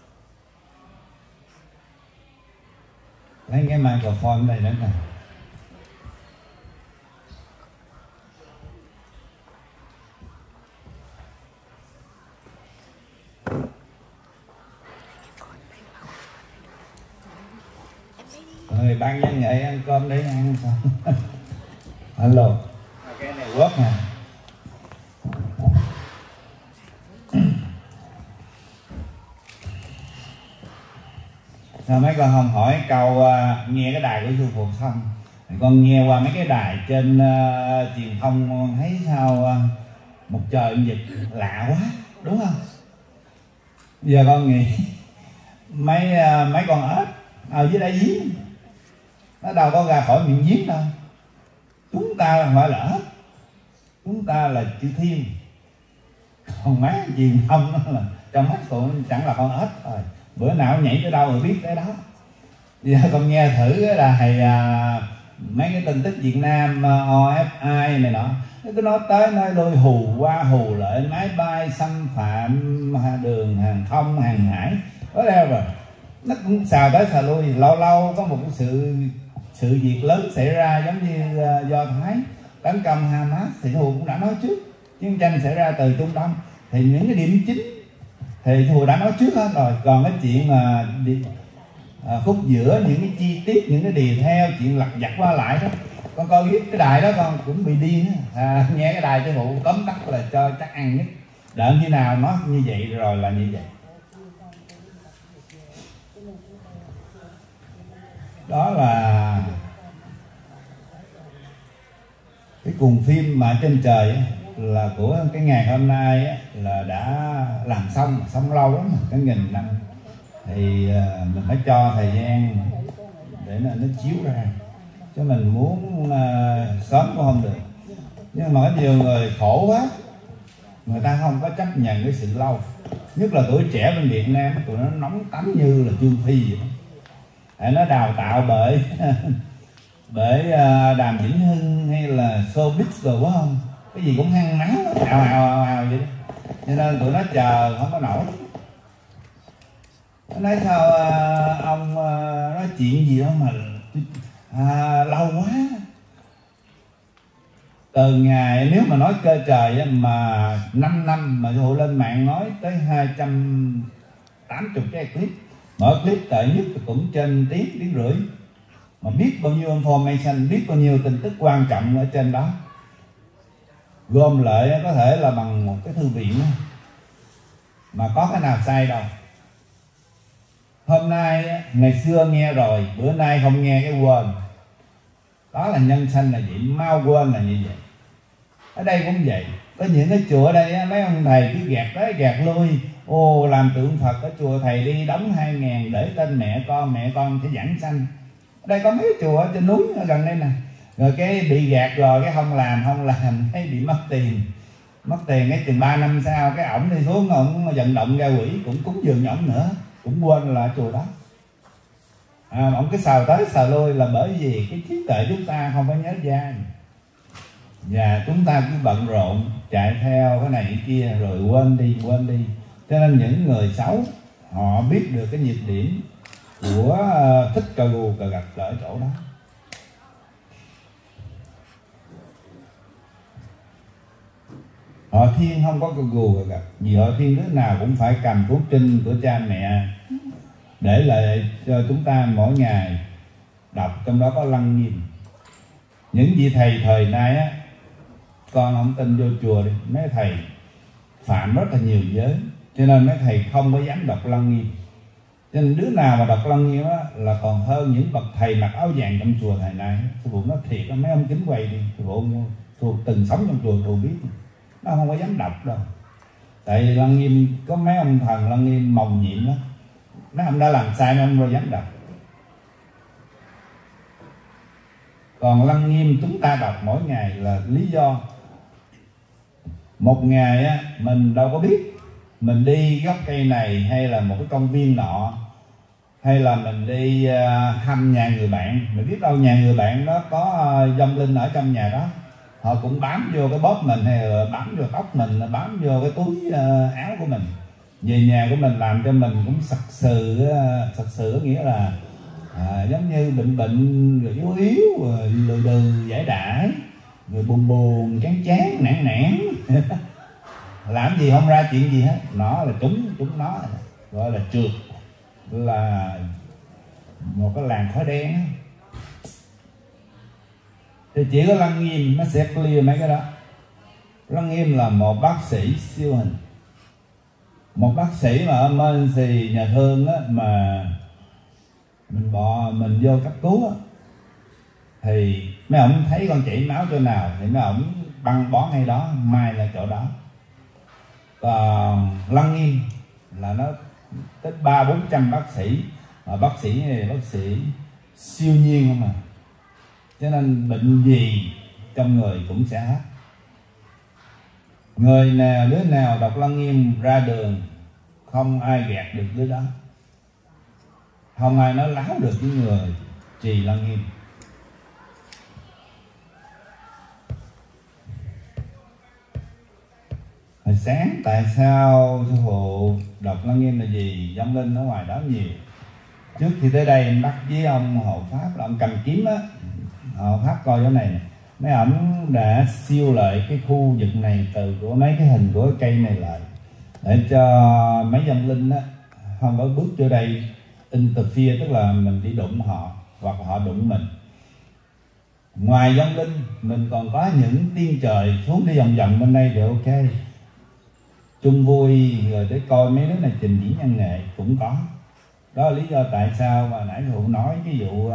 Lấy cái microphone đây nữa nè. Rồi ban văn nghệ ăn cơm để ăn sao? Hello. Cái này quất nè. Sao mấy con không hỏi câu nghe cái đài của sư phụ xong thì con nghe qua mấy cái đài trên truyền thông thấy sao một trời dịch lạ quá, đúng không? Giờ con nghĩ mấy con ếch ở dưới đáy giếng nó đâu có ra khỏi miệng giếng đâu. Chúng ta không phải là ếch, chúng ta là chư thiên. Còn mấy truyền thông đó là trong mắt của chẳng là con ếch thôi, bữa nào nhảy tới đâu rồi biết tới đó. Giờ con nghe thử cái đài mấy cái tin tức Việt Nam OFI này nọ, nó cứ nói tới nói lui, hù qua hù lại, máy bay xâm phạm đường hàng không hàng hải, có đeo rồi nó cũng xào tới xào lui. Lâu lâu có một sự việc lớn xảy ra, giống như Do Thái tấn công Hamas thì Thù cũng đã nói trước chiến tranh xảy ra từ Trung Đông, thì những cái điểm chính thì Thù đã nói trước hết rồi. Còn cái chuyện mà khúc giữa, những cái chi tiết, những cái đì theo, chuyện lặt vặt qua lại đó, con coi biết cái đài đó con cũng bị điên á. Nghe cái đài cho Thụ tóm tắt là cho chắc ăn nhất, đợi như nào nó như vậy rồi là như vậy. Đó là cái cuồng phim mà trên trời á, là của cái ngày hôm nay á, là đã làm xong lâu lắm, cả 1000 năm. Thì mình phải cho thời gian để nó chiếu ra, chứ mình muốn sớm cũng không được. Nhưng mà có nhiều người khổ quá, người ta không có chấp nhận cái sự lâu. Nhất là tuổi trẻ bên Việt Nam, tụi nó nóng tánh như là Trương Phi vậy đó. Nó đào tạo bởi Đàm Vĩnh Hưng hay là showbiz rồi, phải không? Cái gì cũng hăng nắng ào vậy đó. Cho nên tụi nó chờ không có nổi. Nó nói sao ông nói chuyện gì đó mà lâu quá. Từ ngày nếu mà nói cơ trời mà 5 năm mà Hữu lên mạng nói tới 280 cái clip. Mỗi clip tệ nhất cũng trên tiếng rưỡi. Mà biết bao nhiêu information, biết bao nhiêu tin tức quan trọng ở trên đó. Gom lại có thể là bằng một cái thư viện đó. Mà có cái nào sai đâu. Hôm nay, ngày xưa nghe rồi, bữa nay không nghe cái quên. Đó là nhân sanh là vậy, mau quên là như vậy. Ở đây cũng vậy. Có những cái chùa ở đây mấy ông thầy cứ gạt tới gạt lui. Ô, làm tượng Phật ở chùa thầy đi đóng 2.000 để tên mẹ con sẽ giảng sanh. Ở đây có mấy cái chùa ở trên núi ở gần đây nè. Rồi cái bị gạt rồi cái không làm cái bị mất tiền cái chừng 3 năm sau cái ổng đi xuống ổng vận động ra quỷ cũng cúng dường ổng nữa, cũng quên là chùa đó. Ổng cứ xào tới xào lui là bởi vì cái trí tuệ chúng ta không có nhớ dai, và chúng ta cứ bận rộn chạy theo cái này cái kia rồi quên đi. Cho nên những người xấu họ biết được cái nhược điểm của Thích Ca Gu Cà Gạch ở chỗ đó. Họ Thiên không có Cà Gu Cà Gạch, vì Họ Thiên đứa nào cũng phải cầm cuốn kinh của cha mẹ để lại cho chúng ta mỗi ngày đọc, trong đó có Lăng Nghiêm. Những vị thầy thời nay á, con không tin vô chùa đi, mấy thầy phạm rất là nhiều giới, cho nên mấy thầy không có dám đọc Lăng Nghiêm. Cho nên đứa nào mà đọc Lăng Nghiêm á là còn hơn những bậc thầy mặc áo vàng trong chùa thời nay. Sư phụ nói thiệt á, mấy ông kính quay đi, sư phụ từng sống trong chùa phụ biết, nó không có dám đọc đâu. Tại vì Lăng Nghiêm có mấy ông thần Lăng Nghiêm mầu nhiệm đó, mấy ông đã làm sai mấy ông đâu dám đọc. Còn Lăng Nghiêm chúng ta đọc mỗi ngày là lý do một ngày á, mình đâu có biết mình đi gốc cây này hay là một cái công viên nọ, hay là mình đi thăm nhà người bạn, mình biết đâu nhà người bạn đó có vong linh ở trong nhà đó, họ cũng bám vô cái bóp mình, hay là bám vô tóc mình, bám vô cái túi áo của mình, về nhà của mình làm cho mình cũng sặc sừ có nghĩa là giống như bệnh rồi yếu yếu, rồi lừ đừ giải đãi, rồi buồn chán nản làm gì không ra chuyện gì hết, nó là chúng nó gọi là trượt, là một cái làn khói đen. Thì chỉ có Lăng Nghiêm nó sẽ clear mấy cái đó. Lăng Nghiêm là một bác sĩ siêu hình, một bác sĩ mà ở Mercy nhà thương á, mà mình vô cấp cứu á, thì mấy ổng thấy con chảy máu chỗ nào thì mấy ổng băng bó ngay đó, mai là chỗ đó. Còn Lăng Nghiêm là nó tới 300-400 bác sĩ, mà bác sĩ này bác sĩ siêu nhiên không à, cho nên bệnh gì trong người cũng sẽ hết. Người nào đứa nào đọc Lăng Nghiêm ra đường không ai gạt được đứa đó, không ai nói láo được với người trì Lăng Nghiêm. Hồi sáng tại sao sư phụ đọc Lăng Nghiêm là gì? Vong linh ở ngoài đó nhiều. Trước khi tới đây em bắt với ông hộ pháp là ông cầm kiếm á, hộ pháp coi chỗ này nè, mấy ổng đã siêu lại cái khu vực này từ của mấy cái hình của cái cây này lại, để cho mấy vong linh á không có bước vô đây interfere, tức là mình đi đụng họ hoặc họ đụng mình. Ngoài vong linh mình còn có những tiên trời xuống đi vòng vòng bên đây thì ok, chung vui rồi để coi mấy đứa này trình diễn văn nghệ cũng có. Đó là lý do tại sao mà nãy phụ nói cái vụ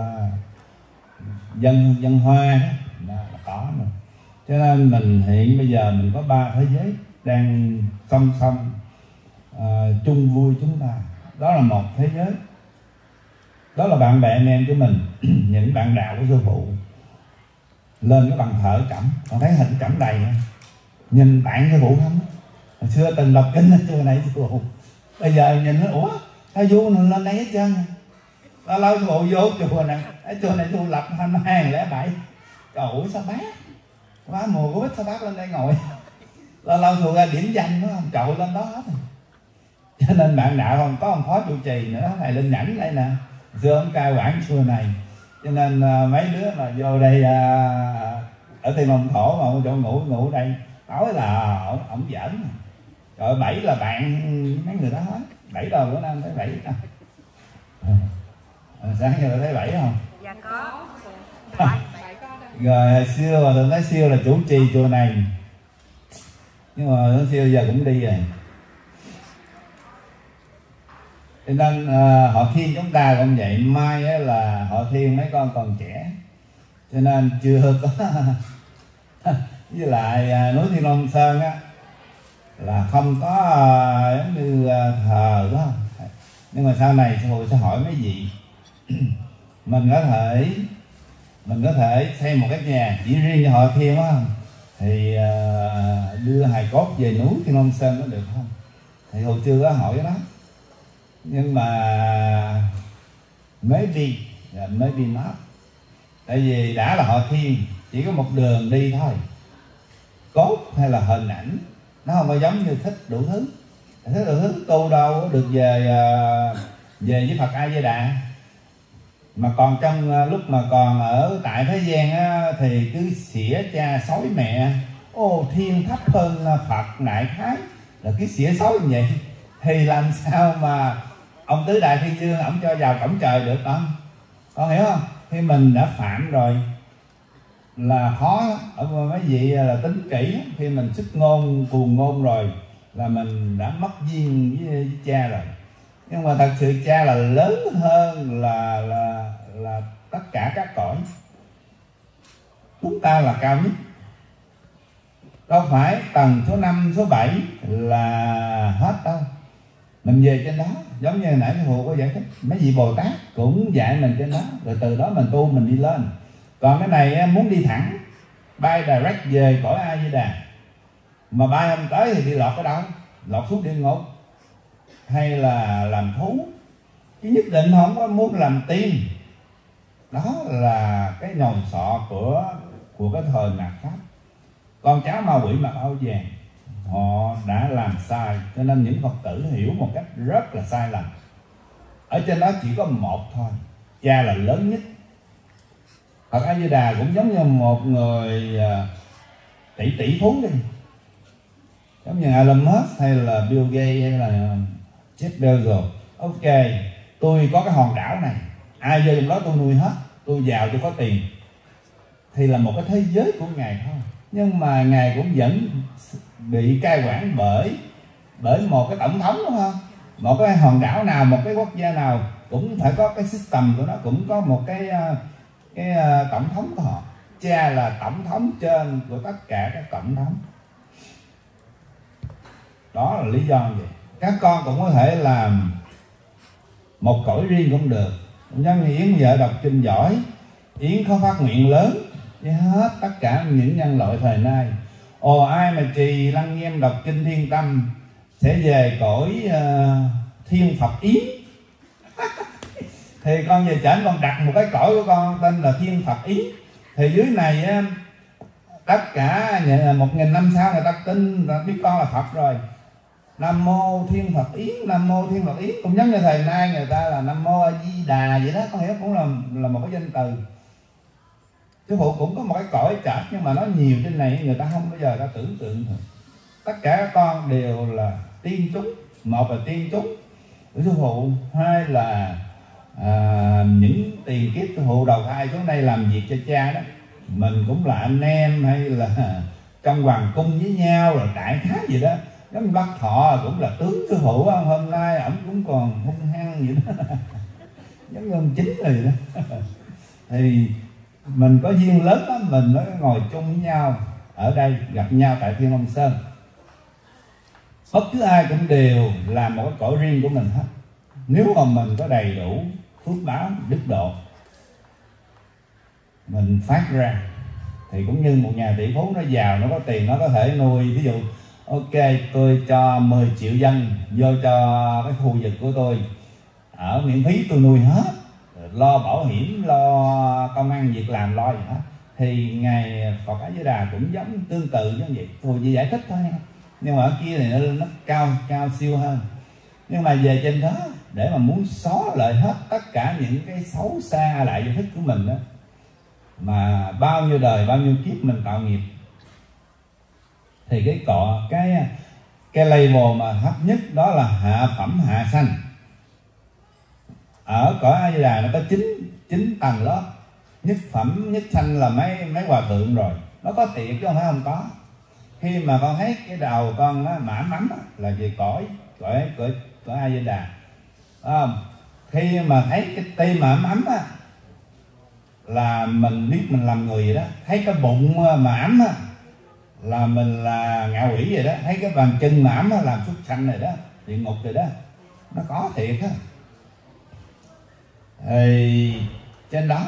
dân hoa đó là có mà. Cho nên mình hiện bây giờ mình có 3 thế giới đang song song chung vui chúng ta. Đó là một thế giới, đó là bạn bè anh em của mình những bạn đạo của sư phụ lên cái bàn thờ Cẩm, còn thấy hình Cẩm đầy không? Nhìn bạn sư phụ không? Hồi xưa từng đọc kinh ở chùa này sư phụ, bây giờ nhìn nó ủa sao vô lên đây hết trơn, lâu lâu sư phụ vô chùa này, ở chùa này tu lập năm 2007, trời ủa sao bác quá mùa Covid sao bác lên đây ngồi, lâu lâu chùa ra điểm danh đúng không, trội lên đó hết rồi. Cho nên bạn đạo còn có ông phó trụ trì nữa, thầy Linh Nhẫn đây nè, xưa ông cai quản chùa này, cho nên mấy đứa mà vô đây ở Thiên Long Thổ mà chỗ ngủ đây nói là ổng giỡn. Rồi 7 là bạn mấy người đó hết, 7 rồi bữa nay thấy 7 sáng giờ thấy 7 không? Dạ có. Rồi hồi xưa mà tôi nói siêu là chủ trì chùa này, nhưng mà nó siêu giờ cũng đi rồi. Cho nên họ Thiên chúng ta cũng vậy, mai á là họ Thiên mấy con còn trẻ, cho nên chưa có với lại núi Thiên Long Sơn á là không có giống như thờ đó. Nhưng mà sau này sư phụ sẽ hỏi mấy vị mình có thể xây một cái nhà chỉ riêng cho họ Thiên á, thì đưa hài cốt về núi Thiên Long Sơn có được không? Thì hồi chưa có hỏi cái đó, nhưng mà maybe not, tại vì đã là họ Thiên chỉ có một đường đi thôi, cốt hay là hình ảnh nó không có giống như thích đủ thứ tu đâu có được về với Phật A Di Đà. Mà còn trong lúc mà còn ở tại thế gian á, thì cứ xỉa cha xói mẹ, ô Thiên thấp hơn Phật đại khái, là cứ xỉa xói như vậy thì làm sao mà ông tứ đại thiên dương ông cho vào cổng trời được không? Con hiểu không? Khi mình đã phạm rồi là khó lắm. Ở mấy vị là tính kỹ, khi mình xuất ngôn cuồng ngôn rồi là mình đã mất duyên với cha rồi. Nhưng mà thật sự cha là lớn hơn là tất cả các cõi. Chúng ta là cao nhất, đâu phải tầng số 5, số 7 là hết đâu. Mình về trên đó, giống như nãy thầy Phụ có giải thích, mấy vị Bồ Tát cũng dạy mình trên đó, rồi từ đó mình tu mình đi lên. Còn cái này muốn đi thẳng, bay direct về cõi A Di Đà, mà bay không tới thì đi lọt ở đâu? Lọt xuống địa ngục hay là làm thú, chứ nhất định không có muốn làm tiên. Đó là cái nhồi sọ của cái thời mạt Pháp. Con cháu ma quỷ mặc áo vàng họ đã làm sai, cho nên những Phật tử hiểu một cách rất là sai lầm. Ở trên đó chỉ có một thôi, cha là lớn nhất. Phật A Di Đà cũng giống như một người tỷ phú đi, giống như Elon Musk hay là Bill Gates hay là Jeff Bezos. Ok, tôi có cái hòn đảo này, ai vô trong đó tôi nuôi hết, tôi giàu, tôi có tiền, thì là một cái thế giới của Ngài thôi. Nhưng mà Ngài cũng vẫn bị cai quản bởi một cái tổng thống, đúng không? Một cái hòn đảo nào, một cái quốc gia nào cũng phải có cái system của nó, cũng có một cái tổng thống của họ. Cha là tổng thống trên của tất cả các tổng thống. Đó là lý do vậy. Các con cũng có thể làm một cõi riêng cũng được. Giống như Yến vợ đọc kinh giỏi, Yến có phát nguyện lớn với hết tất cả những nhân loại thời nay. Ồ, ai mà trì lăng nghiêm đọc kinh Thiên Tâm sẽ về cõi Thiên Phật Yến. Thì con về trển con đặt một cái cõi của con tên là Thiên Phật Yến. Thì dưới này tất cả 1000 năm sau người ta tin, người ta biết con là Phật rồi. Nam mô Thiên Phật Yến, Nam mô Thiên Phật Yến. Cũng giống như thời nay người ta là Nam mô A Di Đà vậy đó, có hiểu, cũng là một cái danh từ. Sư phụ cũng có một cái cõi trển, nhưng mà nó nhiều trên này người ta không bao giờ ta tưởng tượng được. Tất cả các con đều là tiên chúng. Một là tiên chúng của sư phụ, hai là những tiền kiếp sư phụ đầu thai xuống đây làm việc cho cha đó. Mình cũng là anh em hay là trong hoàng cung với nhau, rồi đại khái gì đó. Giống như bác Thọ cũng là tướng sư phụ, hôm nay ổng cũng còn hung hăng vậy đó. Giống như ông Chính rồi đó. Thì mình có duyên lớn lắm, mình mới ngồi chung với nhau ở đây, gặp nhau tại Thiên Long Sơn. Bất cứ ai cũng đều làm một cái cõi riêng của mình hết. Nếu mà mình có đầy đủ phước báo đức độ mình phát ra, thì cũng như một nhà tỷ phú nó giàu, nó có tiền, nó có thể nuôi. Ví dụ ok, tôi cho 10 triệu dân vô cho cái khu vực của tôi, ở miễn phí tôi nuôi hết, lo bảo hiểm, lo công ăn việc làm, lo gì hết. Thì Ngài Phật A Di Đà cũng giống tương tự như vậy. Tôi chỉ giải thích thôi, nhưng mà ở kia thì nó cao siêu hơn. Nhưng mà về trên đó để mà muốn xóa lại hết tất cả những cái xấu xa lại vô thức của mình đó, mà bao nhiêu đời bao nhiêu kiếp mình tạo nghiệp, thì cái level mà thấp nhất đó là hạ phẩm hạ sanh. Ở cõi A Di Đà nó có 9 tầng lớp. Nhất phẩm nhất sanh là mấy hòa thượng rồi, nó có thiệt chứ không phải không có. Khi mà con thấy cái đầu con á, mà ấm là về cõi A Di Đà. Khi mà thấy cái tim mà ấm á, là mình biết mình làm người vậy đó. Thấy cái bụng mà ấm á, là mình là ngạ quỷ vậy đó. Thấy cái bàn chân mà ấm á, làm súc sanh rồi đó, địa ngục rồi đó. Nó có thiệt á. Thì trên đó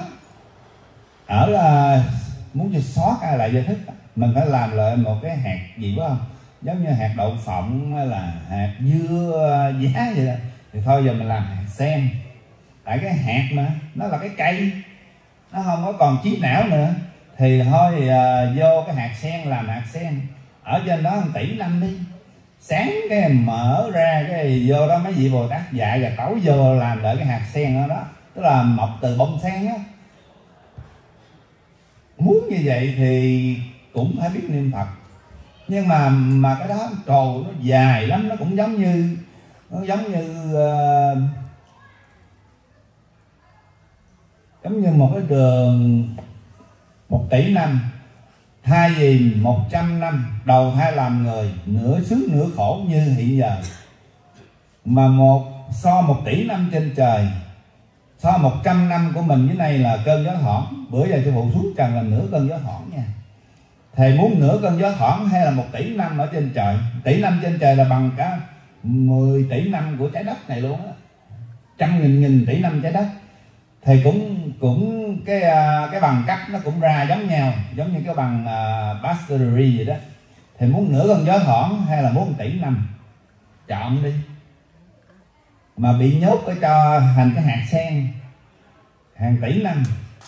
muốn cho xóa cái lại giới thức, mình phải làm lại một cái hạt gì phải không, giống như hạt đậu phộng hay là hạt dưa giá vậy đó. Thì thôi giờ mình làm hạt sen. Tại cái hạt mà nó là cái cây, nó không có còn trí não nữa, thì thôi vô cái hạt sen, làm hạt sen ở trên đó 1 tỷ năm đi. Sáng cái mở ra cái vô đó mấy vị Bồ Tát dạy, rồi tấu vô làm lại cái hạt sen đó đó, tức là mọc từ bông sen á. Muốn như vậy thì cũng phải biết niệm Phật. Nhưng mà cái đó trồ nó dài lắm, nó cũng giống như giống như một cái đường 1 tỷ năm, thay vì 100 năm đầu thai làm người, nửa sướng nửa khổ như hiện giờ, mà so 1 tỷ năm trên trời, so 100 năm của mình dưới này là cơn gió thoảng. Bữa giờ sư phụ xuống trần là nửa cơn gió thoảng nha. Thầy muốn nửa cơn gió thoảng hay là 1 tỷ năm ở trên trời? 1 tỷ năm trên trời là bằng cả 10 tỷ năm của trái đất này luôn á, trăm nghìn tỷ năm trái đất. Thì cũng cái bằng cấp nó cũng ra giống nhau, giống như cái bằng Pasteur vậy đó. Thì muốn nửa cơn gió thoảng hay là muốn 1 tỷ năm? Chọn đi. Mà bị nhốt ở cho thành cái hạt sen hàng tỷ năm.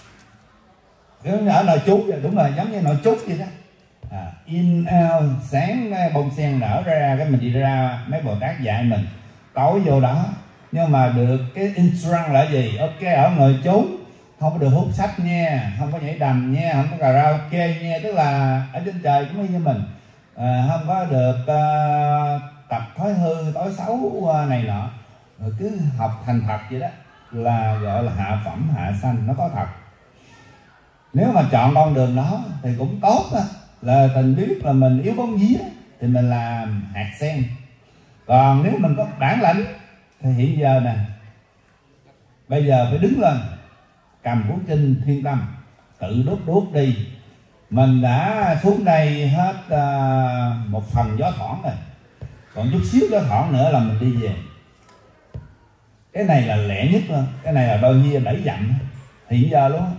Ở nội trú, đúng rồi, giống như nội trú vậy đó. In out, sáng bông sen nở ra, cái mình đi ra, mấy Bồ Tát dạy mình tối vô đó. Nhưng mà được cái instruction là gì? Ok, ở nội trú không có được hút sách nha, không có nhảy đầm nha, không có karaoke nha. Tức là ở trên trời cũng như mình, không có được tập thói hư, tối xấu này nọ. Rồi cứ học thành thật vậy đó, là gọi là hạ phẩm hạ sanh, nó có thật. Nếu mà chọn con đường đó thì cũng tốt đó, là tình biết là mình yếu bóng vía thì mình làm hạt sen. Còn nếu mình có bản lĩnh thì hiện giờ nè, bây giờ phải đứng lên, cầm cuốn kinh Thiên Tâm, tự đốt đi. Mình đã xuống đây hết một phần gió thoảng rồi, còn chút xíu gió thoảng nữa là mình đi về. Cái này là lẹ nhất luôn, cái này là đôi nhiên đẩy dặm hiện giờ luôn.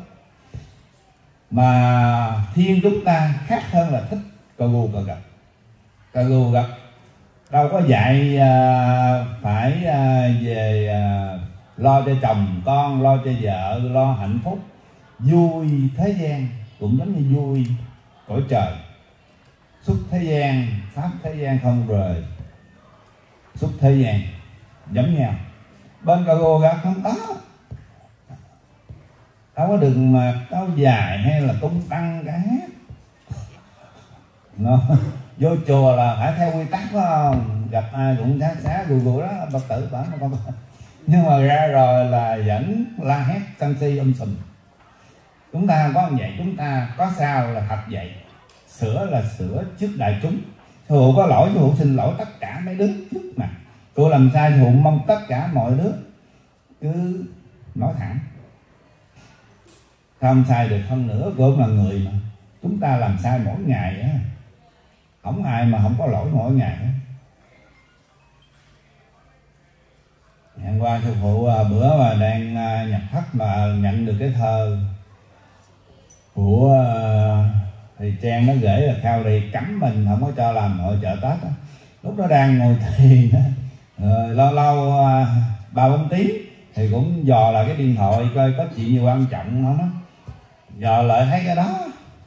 Mà thiên chúng ta khác hơn là thích cà gù cà gập. Cà gù gập đâu có dạy phải về lo cho chồng con, lo cho vợ, lo hạnh phúc, vui thế gian cũng giống như vui cõi trời. Xuất thế gian, pháp thế gian không rời, xuất thế gian giống nhau. Bên cà gù gập không có, đâu có đường mà áo dài hay là tung tăng cả hát. Vô chùa là phải theo quy tắc phải không? Gặp ai cũng xá gù đó, Phật tử bản mà con. Nhưng mà ra rồi là vẫn la hét sân si sùm. Chúng ta không có như vậy, chúng ta có sao là thật vậy. Sửa là sửa trước đại chúng. Sư phụ có lỗi, sư phụ xin lỗi tất cả mấy đứa trước mà. Cô làm sai, sư phụ mong tất cả mọi đứa cứ nói thẳng. Không sai được hơn nữa, cô cũng là người mà. Chúng ta làm sai mỗi ngày á, không ai mà không có lỗi mỗi ngày á. Hôm qua sư phụ bữa mà đang nhập thất mà nhận được cái thơ của thầy Trang, nó gửi là khao đi cấm mình không có cho làm hội chợ Tết á. Lúc đó đang ngồi thiền á, lâu lâu 3-4 tiếng thì cũng dò lại cái điện thoại coi có chuyện gì quan trọng không á. Giờ lại thấy cái đó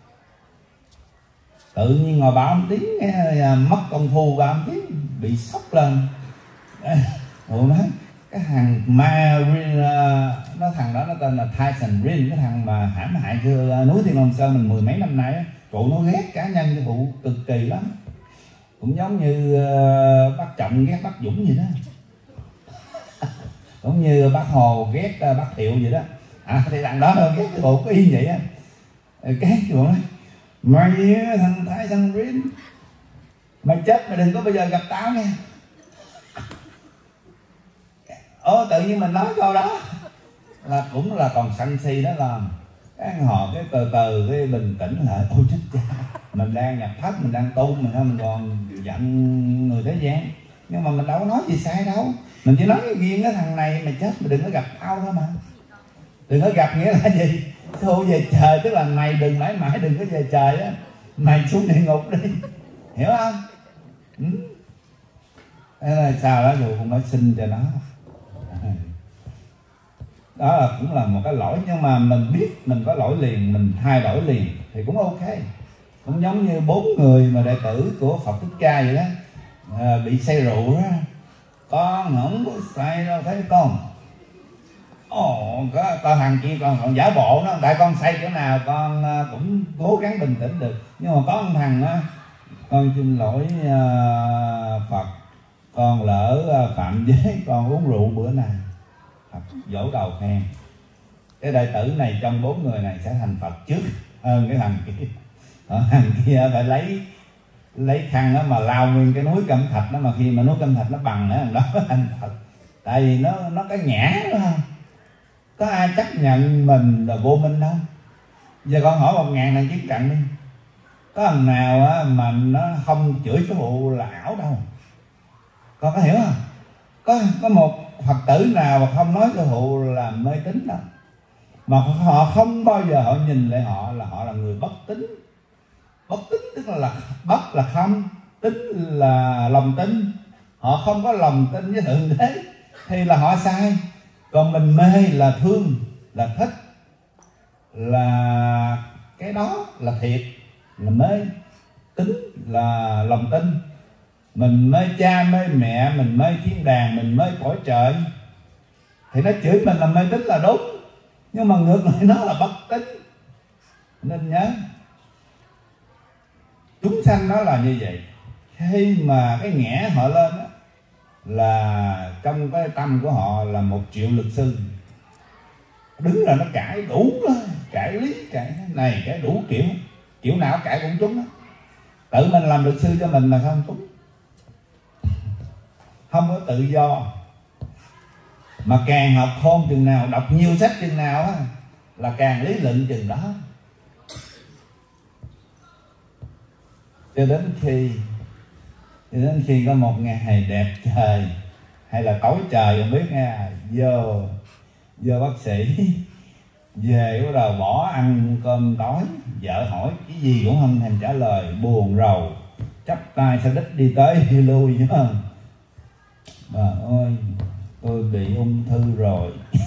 tự nhiên ngồi 3 tiếng mất công phu 3 tiếng bị sốc lên. Ủa nói cái thằng nó thằng đó nó tên là Tyson Rin, cái thằng mà hãm hại núi Thiên Long Sơn mình 10 mấy năm nay á, cụ nó ghét cá nhân cái vụ cực kỳ lắm, cũng giống như bác Trọng ghét bác Dũng vậy đó, cũng như bác Hồ ghét bác Thiệu vậy đó. Thì thằng đó ghét cái bộ y vậy á. Cái bộ nói mày thằng Tyson Rin, mày chết mày đừng có bây giờ gặp tao nha. Tự nhiên mình nói câu đó là cũng là còn sân si đó làm cái họ cái từ từ cái bình tĩnh lại. Ôi chết cha, mình đang nhập thất, mình đang tu, mình còn giận người thế gian, nhưng mà mình đâu có nói gì sai đâu, mình chỉ nói cái riêng cái thằng này mày chết mày đừng có gặp tao thôi mà. Đừng có gặp nghĩa là gì? Thôi về trời, tức là mày đừng mãi mãi đừng có về trời á, mày xuống địa ngục đi, hiểu không? Thế là sao đó dù cũng nói xin cho nó. Đó là cũng là một cái lỗi, nhưng mà mình biết mình có lỗi liền, mình thay đổi liền thì cũng ok. Cũng giống như 4 người mà đệ tử của Phật Thích Ca vậy đó, bị say rượu đó. Con không có say đâu thấy con. Con thằng kia con còn giả bộ nó, tại con say chỗ nào con cũng cố gắng bình tĩnh được. Nhưng mà có một thằng đó, con xin lỗi Phật, con lỡ phạm giới, con uống rượu bữa nay. Phật vỗ đầu khen. cái đệ tử này trong 4 người này sẽ thành Phật trước hơn cái thằng kia. Thằng kia phải lấy khăn đó mà lao nguyên cái núi Cẩm Thạch đó, mà khi mà núi Cẩm Thạch nó bằng nữa thằng đó thành Phật. Tại vì nó cái nhã đó không, có ai chấp nhận mình là vô minh đâu. Giờ con hỏi 1000 thằng chiến trận đi, có thằng nào á mà nó không chửi sư phụ là ảo đâu. Con có hiểu không? Có một Phật tử nào mà không nói sư phụ là mê tín đâu. Mà họ không bao giờ họ nhìn lại họ là người bất tín. Bất tín tức là bất là không, tín là lòng tin. Họ không có lòng tin với Thượng Đế thì là họ sai. Còn mình mê là thương, là thích, là cái đó là thiệt, là mê. Tín là lòng tin. Mình mê cha mê mẹ, mình mê thiên đàng, mình mê cõi trời thì nó chửi mình là mê tín là đúng. Nhưng mà ngược lại nó là bất tín. Nên nhớ chúng sanh nó là như vậy. Khi mà cái ngã họ lên đó, là trong cái tâm của họ là 1 triệu luật sư. Đứng là nó cãi đủ đó, cãi lý, cãi này, cãi đủ kiểu. Kiểu nào cãi cũng trúng đó. Tự mình làm luật sư cho mình là không trúng. Không có tự do. Mà càng học khôn chừng nào, đọc nhiều sách chừng nào á, là càng lý luận chừng đó. Cho đến khi có một ngày đẹp trời hay là tối trời không biết nha, vô bác sĩ về bắt đầu bỏ ăn cơm tối. Vợ hỏi cái gì cũng không thèm trả lời, buồn rầu, chắp tay sau đít đi tới đi lui chứ không. Bà ơi, tôi bị ung thư rồi.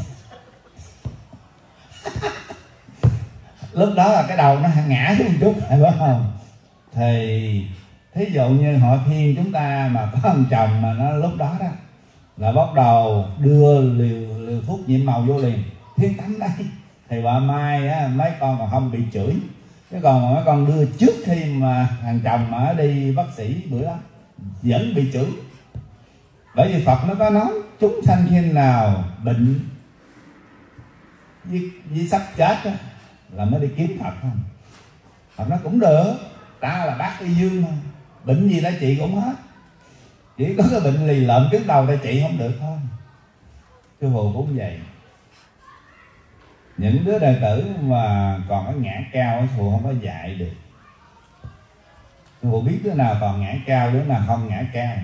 Lúc đó là cái đầu nó ngã xuống một chút, phải không? Thì thí dụ như họ khuyên chúng ta mà có ông chồng mà nó lúc đó đó là bắt đầu đưa liều thuốc nhiễm màu vô liền, Thiên Tâm đây, thì bà mai á, mấy con còn không bị chửi. Cái còn mà mấy con đưa trước khi mà thằng chồng mà đi bác sĩ bữa đó vẫn bị chửi. Bởi vì Phật nó có nói chúng sanh khi nào bệnh với sắp chết á, là mới đi kiếm Phật không. Phật nó cũng được, ta là bác y dương mà, bệnh gì đã trị cũng hết, chỉ có cái bệnh lì lợm cứng đầu ta trị không được thôi. Sư phụ cũng vậy. Những đứa đệ tử mà còn có ngã cao, sư phụ không có dạy được. Sư phụ biết đứa nào còn ngã cao, đứa nào không ngã cao.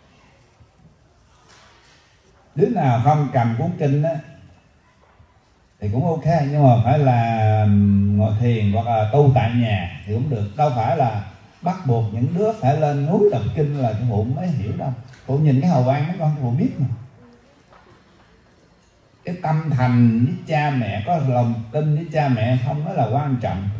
Đứa nào không cầm cuốn kinh á thì cũng ok, nhưng mà phải là ngồi thiền hoặc là tu tại nhà thì cũng được. Đâu phải là bắt buộc những đứa phải lên núi đọc kinh là sư phụ mới hiểu đâu. Phụ nhìn cái hào quang mấy con sư phụ biết mà. Cái tâm thành với cha mẹ, có lòng tin với cha mẹ không đó là quan trọng.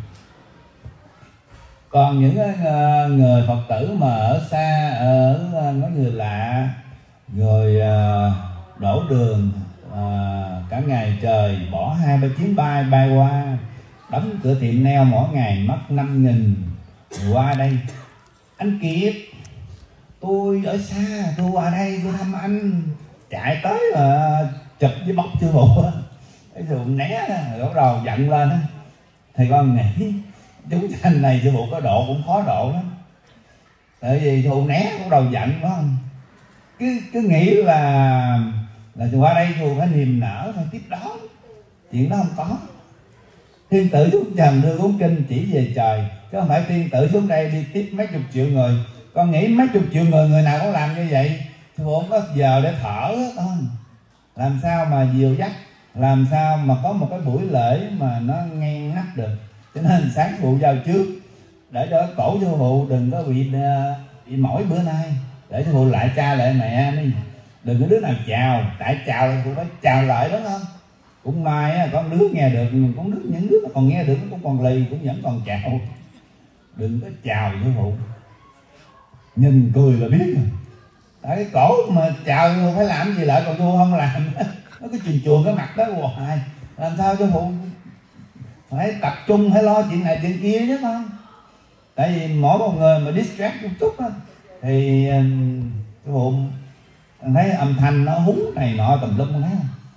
Còn những người Phật tử mà ở xa, ở có người lạ, rồi đổ đường cả ngày trời, bỏ 2-3 chuyến bay qua, đóng cửa tiệm nail mỗi ngày mất 5.000 qua đây. Anh Kiệt, tôi ở xa, tôi qua đây tôi thăm anh. Chạy tới chụp với bóc sư phụ, cái sư phụ né rồi bắt đầu giận lên. Thì con nghĩ chúng sanh này sư phụ có độ cũng khó độ lắm. Tại vì sư phụ né bắt đầu giận, phải không? Cứ nghĩ là qua đây sư phụ phải niềm nở, phải tiếp đón. Chuyện đó không có. Thiên tử xuống trần đưa cuốn kinh chỉ về trời, chứ không phải thiên tử xuống đây đi tiếp mấy chục triệu người. Con nghĩ mấy chục triệu người, người nào cũng làm như vậy. Sư phụ không có giờ để thở con. Làm sao mà dìu dắt, làm sao mà có một cái buổi lễ mà nó ngang ngắt được. Cho nên sáng phụ vào trước, để cho cổ sư phụ đừng có bị mỏi bữa nay, để sư phụ lại cha lại mẹ đi. Đừng có đứa nào chào, tại chào thì phụ phải chào lại, đúng không? Cũng may á, có đứa nghe được, nhưng có những đứa mà còn nghe được nó cũng còn lì, cũng vẫn còn chào. Đừng có chào sư phụ, nhìn cười là biết rồi. Tại cái cổ mà chào sư phụ phải làm gì lại, còn sư phụ không làm. Nó cứ chuồn chuồn cái mặt đó hoài. Làm sao sư phụ phải tập trung, phải lo chuyện này chuyện kia chứ không? Tại vì mỗi một người mà distract một chút á, thì sư phụ thấy âm thanh nó húng này nọ tùm lum, thấy không?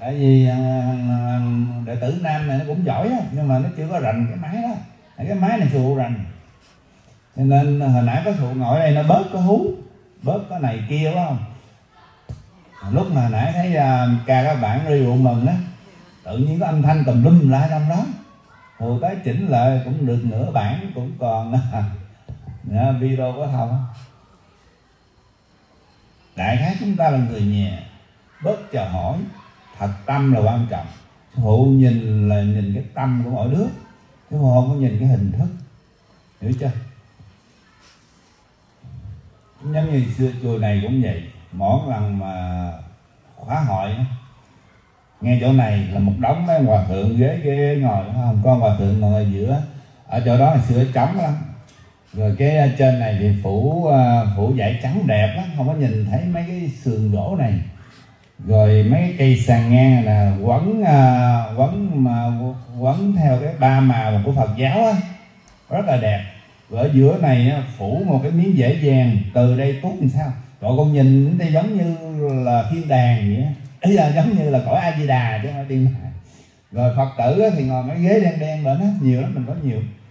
Tại vì đệ tử nam này nó cũng giỏi á, nhưng mà nó chưa có rành cái máy đó. Cái máy này phụ rành, cho nên hồi nãy có phụ ngồi đây nó bớt có hú, bớt có này kia phải không? Lúc mà hồi nãy thấy ca các bạn review mừng á, tự nhiên có âm thanh tùm lum lại trong đó, phụ tới chỉnh lại cũng được nửa bản, cũng còn video có thông. Đại khái chúng ta là người nhà, bớt chào hỏi, thật tâm là quan trọng. Phụ nhìn là nhìn cái tâm của mỗi đứa, chứ không có nhìn cái hình thức, hiểu chưa? Giống như xưa chùa này cũng vậy, mỗi lần mà khóa hội ngay chỗ này là một đống mấy hòa thượng ghế ngồi, không có hòa thượng ngồi ở giữa. Ở chỗ đó hồi xưa trống lắm, rồi cái trên này thì phủ vải trắng đẹp lắm, không có nhìn thấy mấy cái sườn gỗ này, rồi mấy cây sàn ngang là quấn theo cái ba màu của Phật giáo á, rất là đẹp. Rồi ở giữa này phủ một cái miếng dễ vàng, từ đây tuốt làm sao rồi con nhìn đây giống như là thiên đàng vậy á, ý là giống như là cõi A Di Đà chứ không phải thiên đàng. Rồi Phật tử thì ngồi mấy ghế đen đen lên á, nhiều lắm, mình có nhiều.